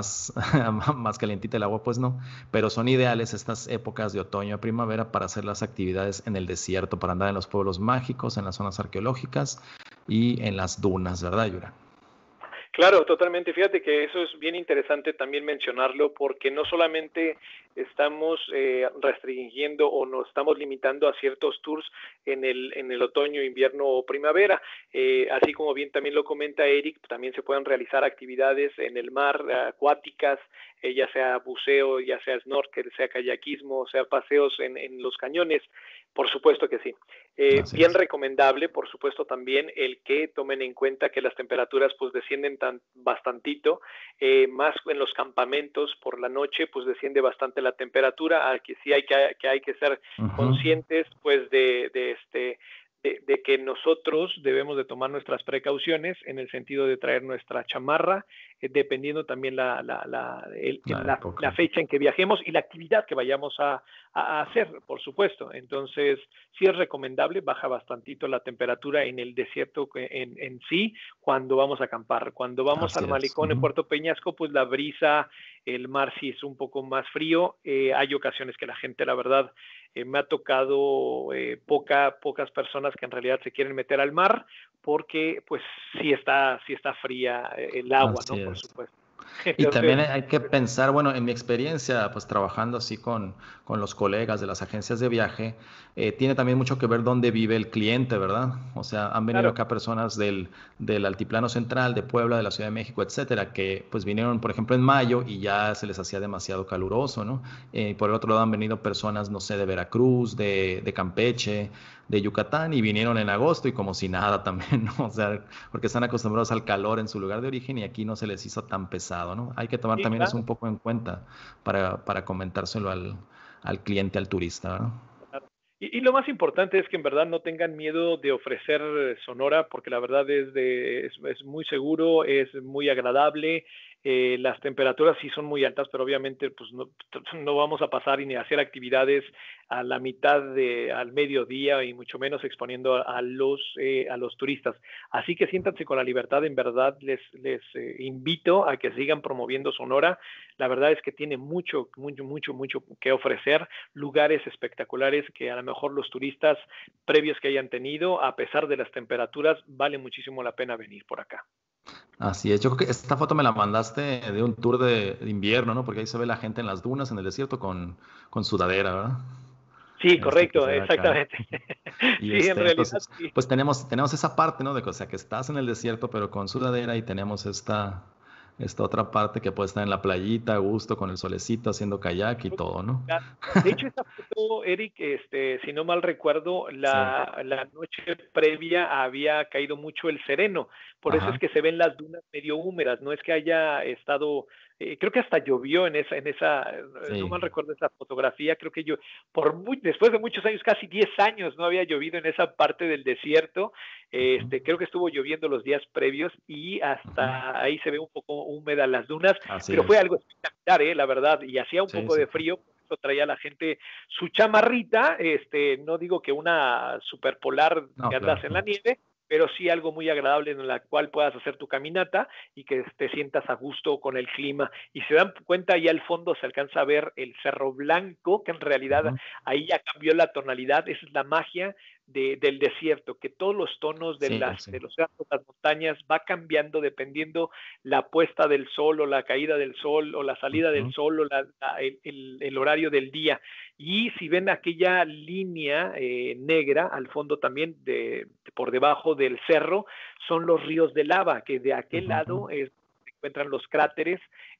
más calientita el agua, pues no, pero son ideales estas épocas de otoño a primavera para hacer las actividades en el desierto, para andar en los pueblos mágicos, en las zonas arqueológicas y en las dunas, ¿verdad, Yura? Claro, totalmente. Fíjate que eso es bien interesante también mencionarlo, porque no solamente estamos restringiendo o nos estamos limitando a ciertos tours en el otoño, invierno o primavera. Así como bien también lo comenta Eric, también se pueden realizar actividades en el mar, acuáticas, ya sea buceo, ya sea snorkel, sea kayakismo, sea paseos en los cañones. Por supuesto que sí. Bien recomendable, por supuesto, también el que tomen en cuenta que las temperaturas pues descienden bastantito, más en los campamentos por la noche pues desciende bastante la temperatura, al que sí hay que ser conscientes pues de que nosotros debemos de tomar nuestras precauciones en el sentido de traer nuestra chamarra, dependiendo también la fecha en que viajemos y la actividad que vayamos a hacer, por supuesto. Entonces, sí es recomendable, baja bastantito la temperatura en el desierto en sí cuando vamos a acampar. Cuando vamos al malecón en Puerto Peñasco, pues la brisa, el mar sí es un poco más frío. Hay ocasiones que la gente, la verdad, me ha tocado pocas personas que en realidad se quieren meter al mar porque pues sí está fría el agua, Así ¿no? Por es. supuesto. Y también hay que pensar, bueno, en mi experiencia, pues trabajando así con los colegas de las agencias de viaje, tiene también mucho que ver dónde vive el cliente, ¿verdad? O sea, han venido acá personas del Altiplano Central, de Puebla, de la Ciudad de México, etcétera, que pues vinieron, por ejemplo, en mayo y ya se les hacía demasiado caluroso, ¿no? Por el otro lado han venido personas, no sé, de Veracruz, de Campeche, de Yucatán y vinieron en agosto y como si nada también, ¿no? O sea, porque están acostumbrados al calor en su lugar de origen y aquí no se les hizo tan pesado, ¿no? Hay que tomar también eso un poco en cuenta para comentárselo al cliente, al turista, ¿no? Y lo más importante es que en verdad no tengan miedo de ofrecer Sonora, porque la verdad es muy seguro, es muy agradable. Las temperaturas sí son muy altas, pero obviamente pues no vamos a pasar ni a hacer actividades a la mitad al mediodía y mucho menos exponiendo a los turistas. Así que siéntanse con la libertad, en verdad les invito a que sigan promoviendo Sonora. La verdad es que tiene mucho que ofrecer, lugares espectaculares que a lo mejor los turistas previos que hayan tenido, a pesar de las temperaturas, vale muchísimo la pena venir por acá. Así es, yo creo que esta foto me la mandaste de un tour de invierno, ¿no? Porque ahí se ve la gente en las dunas, en el desierto, con sudadera, ¿verdad? Sí, Que correcto, se ve acá. exactamente. Y Sí, en realidad entonces, sí. pues tenemos esa parte, ¿no? De que, o sea, que estás en el desierto, pero con sudadera, y tenemos esta otra parte que puede estar en la playita, a gusto, con el solecito, haciendo kayak y todo, ¿no? De hecho, esa foto, Eric, si no mal recuerdo, Sí. la noche previa había caído mucho el sereno, por eso es Ajá. que se ven las dunas medio húmedas, no es que haya estado, creo que hasta llovió no Sí. mal recuerdo esa fotografía, creo que yo, después de muchos años, casi 10 años, no había llovido en esa parte del desierto, Ujú, creo que estuvo lloviendo los días previos y ujú. hasta ahí se ve un poco húmedas las dunas, Así pero fue es. algo espectacular, la verdad, y hacía un Sí, poco sí. de frío, por eso traía la gente su chamarrita, no digo que una superpolar No, que andas claro. en la nieve, pero sí algo muy agradable en la cual puedas hacer tu caminata y que te sientas a gusto con el clima. Y se dan cuenta, ahí al fondo se alcanza a ver el Cerro Blanco, que en realidad Ujú, ahí ya cambió la tonalidad, esa es la magia del desierto, que todos los tonos sí, sí. de los cerros, las montañas, va cambiando dependiendo la puesta del sol o la caída del sol o la salida del Ujú, sol o el horario del día. Y si ven aquella línea negra al fondo también por debajo del cerro, son los ríos de lava, que de aquel ujú, ujú. lado se encuentran los cráteres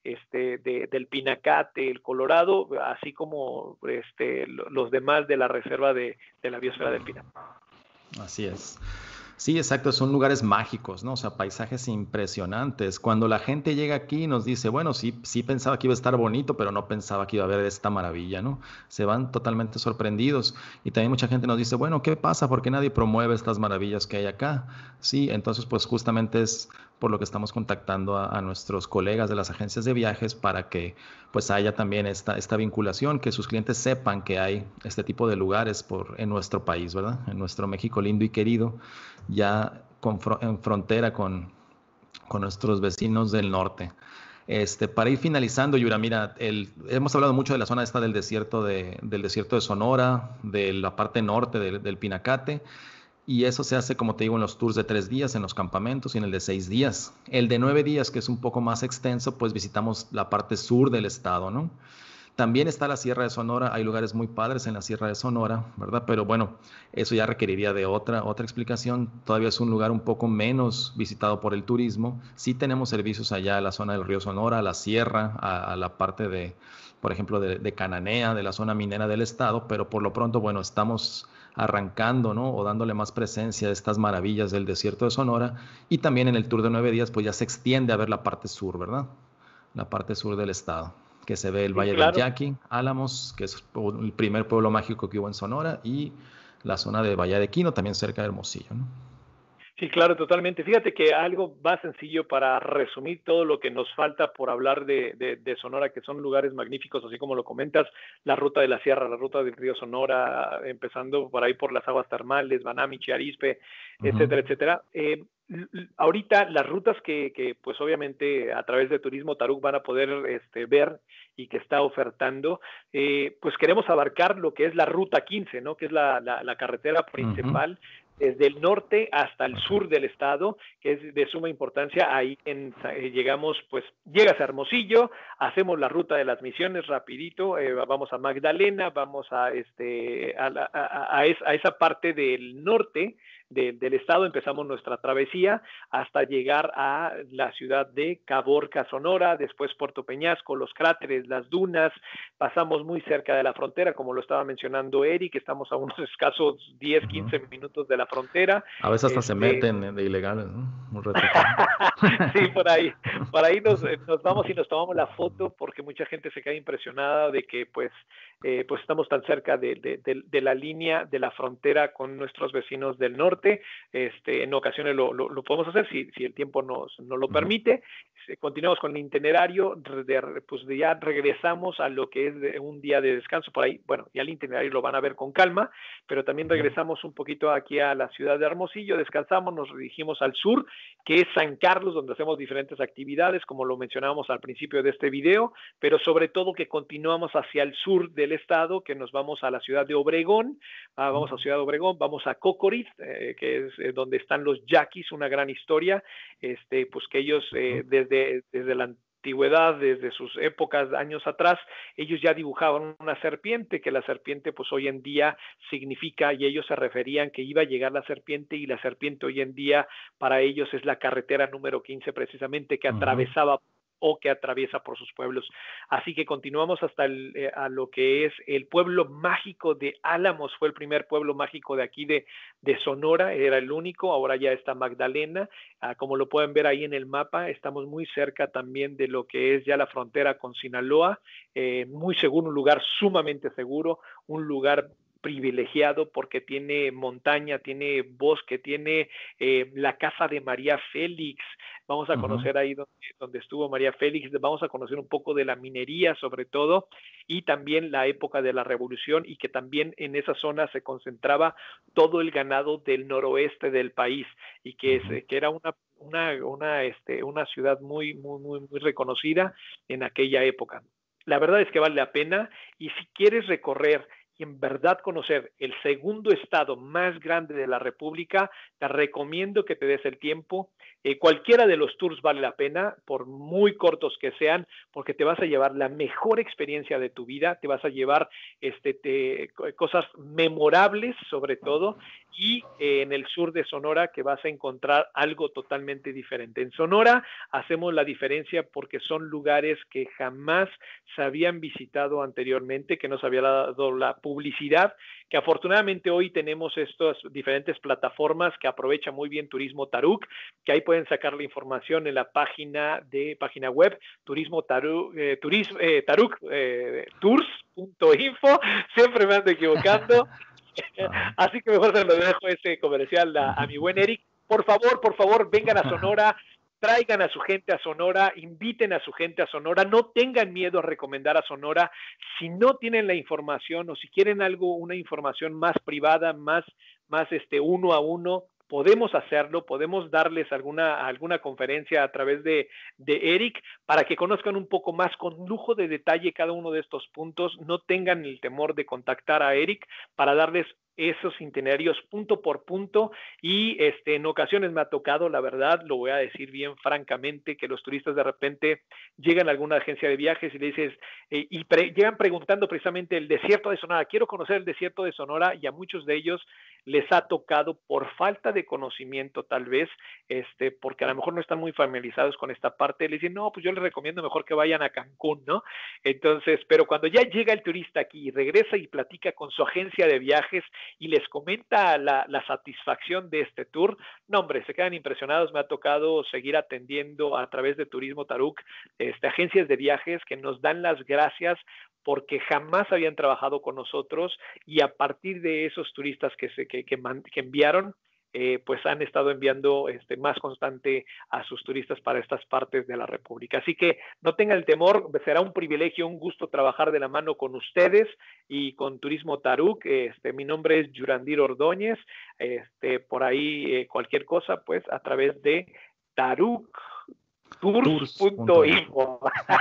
del Pinacate, el Colorado, así como los demás de la reserva de la biosfera del Pinacate. Así es. Sí, exacto, son lugares mágicos, ¿no? O sea, paisajes impresionantes. Cuando la gente llega aquí nos dice, bueno, sí, sí pensaba que iba a estar bonito, pero no pensaba que iba a haber esta maravilla, ¿no? Se van totalmente sorprendidos. Y también mucha gente nos dice, bueno, ¿qué pasa? ¿Por qué nadie promueve estas maravillas que hay acá? Sí, entonces pues justamente es por lo que estamos contactando a nuestros colegas de las agencias de viajes para que pues haya también esta vinculación, que sus clientes sepan que hay este tipo de lugares en nuestro país, ¿verdad? En nuestro México lindo y querido, ya en frontera con nuestros vecinos del norte. Para ir finalizando, Yura, mira, hemos hablado mucho de la zona esta del desierto de Sonora, de la parte norte del Pinacate, y eso se hace, como te digo, en los tours de 3 días, en los campamentos, y en el de 6 días. El de 9 días, que es un poco más extenso, pues visitamos la parte sur del estado, ¿no? También está la Sierra de Sonora, hay lugares muy padres en la Sierra de Sonora, ¿verdad? Pero bueno, eso ya requeriría de otra explicación. Todavía es un lugar un poco menos visitado por el turismo. Sí tenemos servicios allá a la zona del río Sonora, a la sierra, a la parte por ejemplo, de Cananea, de la zona minera del estado, pero por lo pronto, bueno, estamos arrancando, ¿no? O dándole más presencia a estas maravillas del desierto de Sonora. Y también en el tour de 9 días, pues ya se extiende a ver la parte sur, ¿verdad? La parte sur del estado, que se ve el Sí, Valle del claro. Yaqui, Álamos, que es el primer pueblo mágico que hubo en Sonora, y la zona de Bahía de Quino, también cerca de Hermosillo, ¿no? Sí, claro, totalmente. Fíjate que algo más sencillo para resumir todo lo que nos falta por hablar de Sonora, que son lugares magníficos, así como lo comentas, la ruta de la sierra, la ruta del río Sonora, empezando por ahí por las aguas termales, Banamichi, Arizpe, Ujú, etcétera, etcétera. Ahorita las rutas que pues obviamente a través de Turismo Taruk van a poder ver y que está ofertando, pues queremos abarcar lo que es la ruta 15, ¿no? Que es la carretera ujú. principal desde el norte hasta el Ok. sur del estado, que es de suma importancia. Ahí llegamos, pues llegas a Hermosillo, hacemos la ruta de las misiones rapidito, vamos a Magdalena, vamos a esa parte del norte del estado, empezamos nuestra travesía hasta llegar a la ciudad de Caborca, Sonora, después Puerto Peñasco, los cráteres, las dunas, pasamos muy cerca de la frontera, como lo estaba mencionando Eric, estamos a unos escasos 10, 15 minutos de la frontera. A veces hasta se meten de ilegales, ¿no? Un ratito. Sí, por ahí nos vamos y nos tomamos la foto porque mucha gente se queda impresionada de que pues estamos tan cerca de la línea de la frontera con nuestros vecinos del norte. En ocasiones lo podemos hacer si el tiempo nos lo permite. Continuamos con el itinerario, pues ya regresamos a lo que es un día de descanso por ahí. Bueno, ya el itinerario lo van a ver con calma, pero también regresamos un poquito aquí a la ciudad de Hermosillo, descansamos, nos dirigimos al sur, que es San Carlos, donde hacemos diferentes actividades, como lo mencionábamos al principio de este video, pero sobre todo que continuamos hacia el sur del estado, que nos vamos a la ciudad de Obregón, vamos a Ciudad de Obregón, vamos a Cocorit, que es donde están los yaquis, una gran historia, pues que ellos desde la antigüedad, desde sus épocas, años atrás, ellos ya dibujaban una serpiente, que la serpiente pues hoy en día significa, y ellos se referían que iba a llegar la serpiente, y la serpiente hoy en día para ellos es la carretera número 15 precisamente, que atravesaba o que atraviesa por sus pueblos. Así que continuamos hasta a lo que es el pueblo mágico de Álamos, fue el primer pueblo mágico de aquí de Sonora, era el único, ahora ya está Magdalena, como lo pueden ver ahí en el mapa, estamos muy cerca también de lo que es ya la frontera con Sinaloa, muy seguro, un lugar sumamente seguro, un lugar privilegiado porque tiene montaña, tiene bosque, tiene la casa de María Félix, vamos a conocer ahí donde estuvo María Félix, vamos a conocer un poco de la minería sobre todo, y también la época de la revolución, y que también en esa zona se concentraba todo el ganado del noroeste del país, y que era una ciudad muy reconocida en aquella época. La verdad es que vale la pena, y si quieres recorrer y en verdad conocer el segundo estado más grande de la República, te recomiendo que te des el tiempo. Cualquiera de los tours vale la pena, por muy cortos que sean, porque te vas a llevar la mejor experiencia de tu vida, te vas a llevar cosas memorables sobre todo, y en el sur de Sonora que vas a encontrar algo totalmente diferente. En Sonora hacemos la diferencia porque son lugares que jamás se habían visitado anteriormente, que no se había dado la publicidad, que afortunadamente hoy tenemos estas diferentes plataformas que aprovecha muy bien Turismo Taruk, que ahí pueden sacar la información en la página web Turismo Taruk, tours.info, siempre me ando equivocando. Así que mejor se lo dejo ese comercial a mi buen Eric. Por favor, vengan a Sonora, traigan a su gente a Sonora, inviten a su gente a Sonora, no tengan miedo a recomendar a Sonora. Si no tienen la información o si quieren una información más privada, más uno a uno, podemos hacerlo, podemos darles alguna conferencia a través de Eric para que conozcan un poco más con lujo de detalle cada uno de estos puntos, no tengan el temor de contactar a Eric para darles esos itinerarios punto por punto, y en ocasiones me ha tocado, la verdad, lo voy a decir bien francamente, que los turistas de repente llegan a alguna agencia de viajes y le dices, llegan preguntando precisamente el desierto de Sonora, quiero conocer el desierto de Sonora, y a muchos de ellos les ha tocado por falta de conocimiento tal vez, porque a lo mejor no están muy familiarizados con esta parte, les dicen, no, pues yo les recomiendo mejor que vayan a Cancún, ¿no? Entonces, pero cuando ya llega el turista aquí y regresa y platica con su agencia de viajes y les comenta la satisfacción de este tour, no hombre, se quedan impresionados. Me ha tocado seguir atendiendo a través de Turismo Taruk, agencias de viajes que nos dan las gracias porque jamás habían trabajado con nosotros, y a partir de esos turistas que enviaron, pues han estado enviando más constante a sus turistas para estas partes de la República. Así que no tengan el temor, será un privilegio, un gusto trabajar de la mano con ustedes y con Turismo Taruk. Mi nombre es Yurandir Ordóñez, por ahí cualquier cosa, pues a través de Taruk tours.info.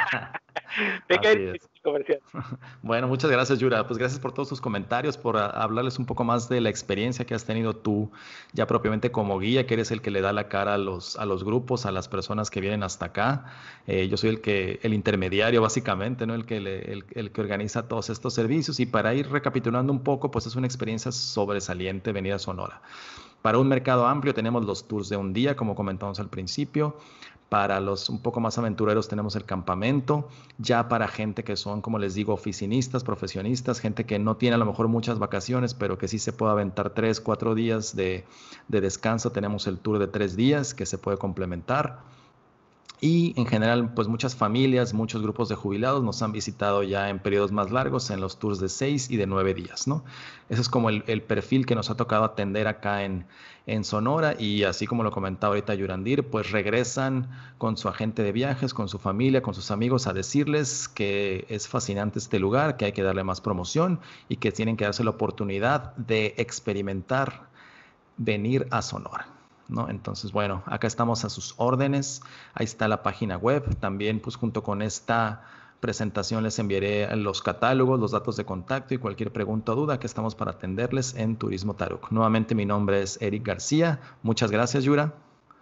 Bueno, muchas gracias, Yura. Pues gracias por todos tus comentarios, por hablarles un poco más de la experiencia que has tenido tú ya propiamente como guía, que eres el que le da la cara a los grupos, a las personas que vienen hasta acá. Yo soy el intermediario básicamente, ¿no? El que organiza todos estos servicios, y para ir recapitulando un poco, pues es una experiencia sobresaliente venir a Sonora. Para un mercado amplio tenemos los tours de un día, como comentamos al principio. Para los un poco más aventureros tenemos el campamento. Ya para gente que son, como les digo, oficinistas, profesionistas, gente que no tiene a lo mejor muchas vacaciones, pero que sí se puede aventar 3, 4 días de descanso, tenemos el tour de 3 días que se puede complementar. Y en general, pues muchas familias, muchos grupos de jubilados nos han visitado ya en periodos más largos, en los tours de 6 y de 9 días, ¿no? Ese es como el perfil que nos ha tocado atender acá en Sonora, y así como lo comentaba ahorita Yurandir, pues regresan con su agente de viajes, con su familia, con sus amigos a decirles que es fascinante este lugar, que hay que darle más promoción y que tienen que darse la oportunidad de experimentar venir a Sonora, ¿no? Entonces, bueno, acá estamos a sus órdenes. Ahí está la página web. También, pues junto con esta presentación les enviaré los catálogos, los datos de contacto y cualquier pregunta o duda que estamos para atenderles en Turismo Taruk. Nuevamente, mi nombre es Eric García. Muchas gracias, Yura.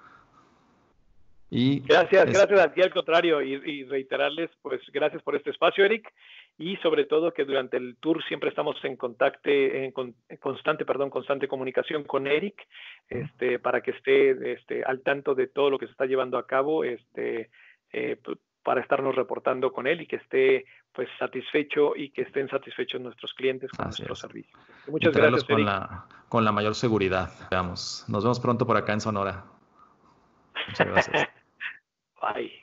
Gracias a ti, al contrario, y reiterarles, pues gracias por este espacio, Eric, y sobre todo que durante el tour siempre estamos en constante comunicación con Eric, para que esté al tanto de todo lo que se está llevando a cabo, para estarnos reportando con él y que esté pues satisfecho y que estén satisfechos nuestros clientes con nuestro servicio. Muchas gracias, Eric. Con la mayor seguridad. Veamos. Nos vemos pronto por acá en Sonora. Muchas gracias. Bye.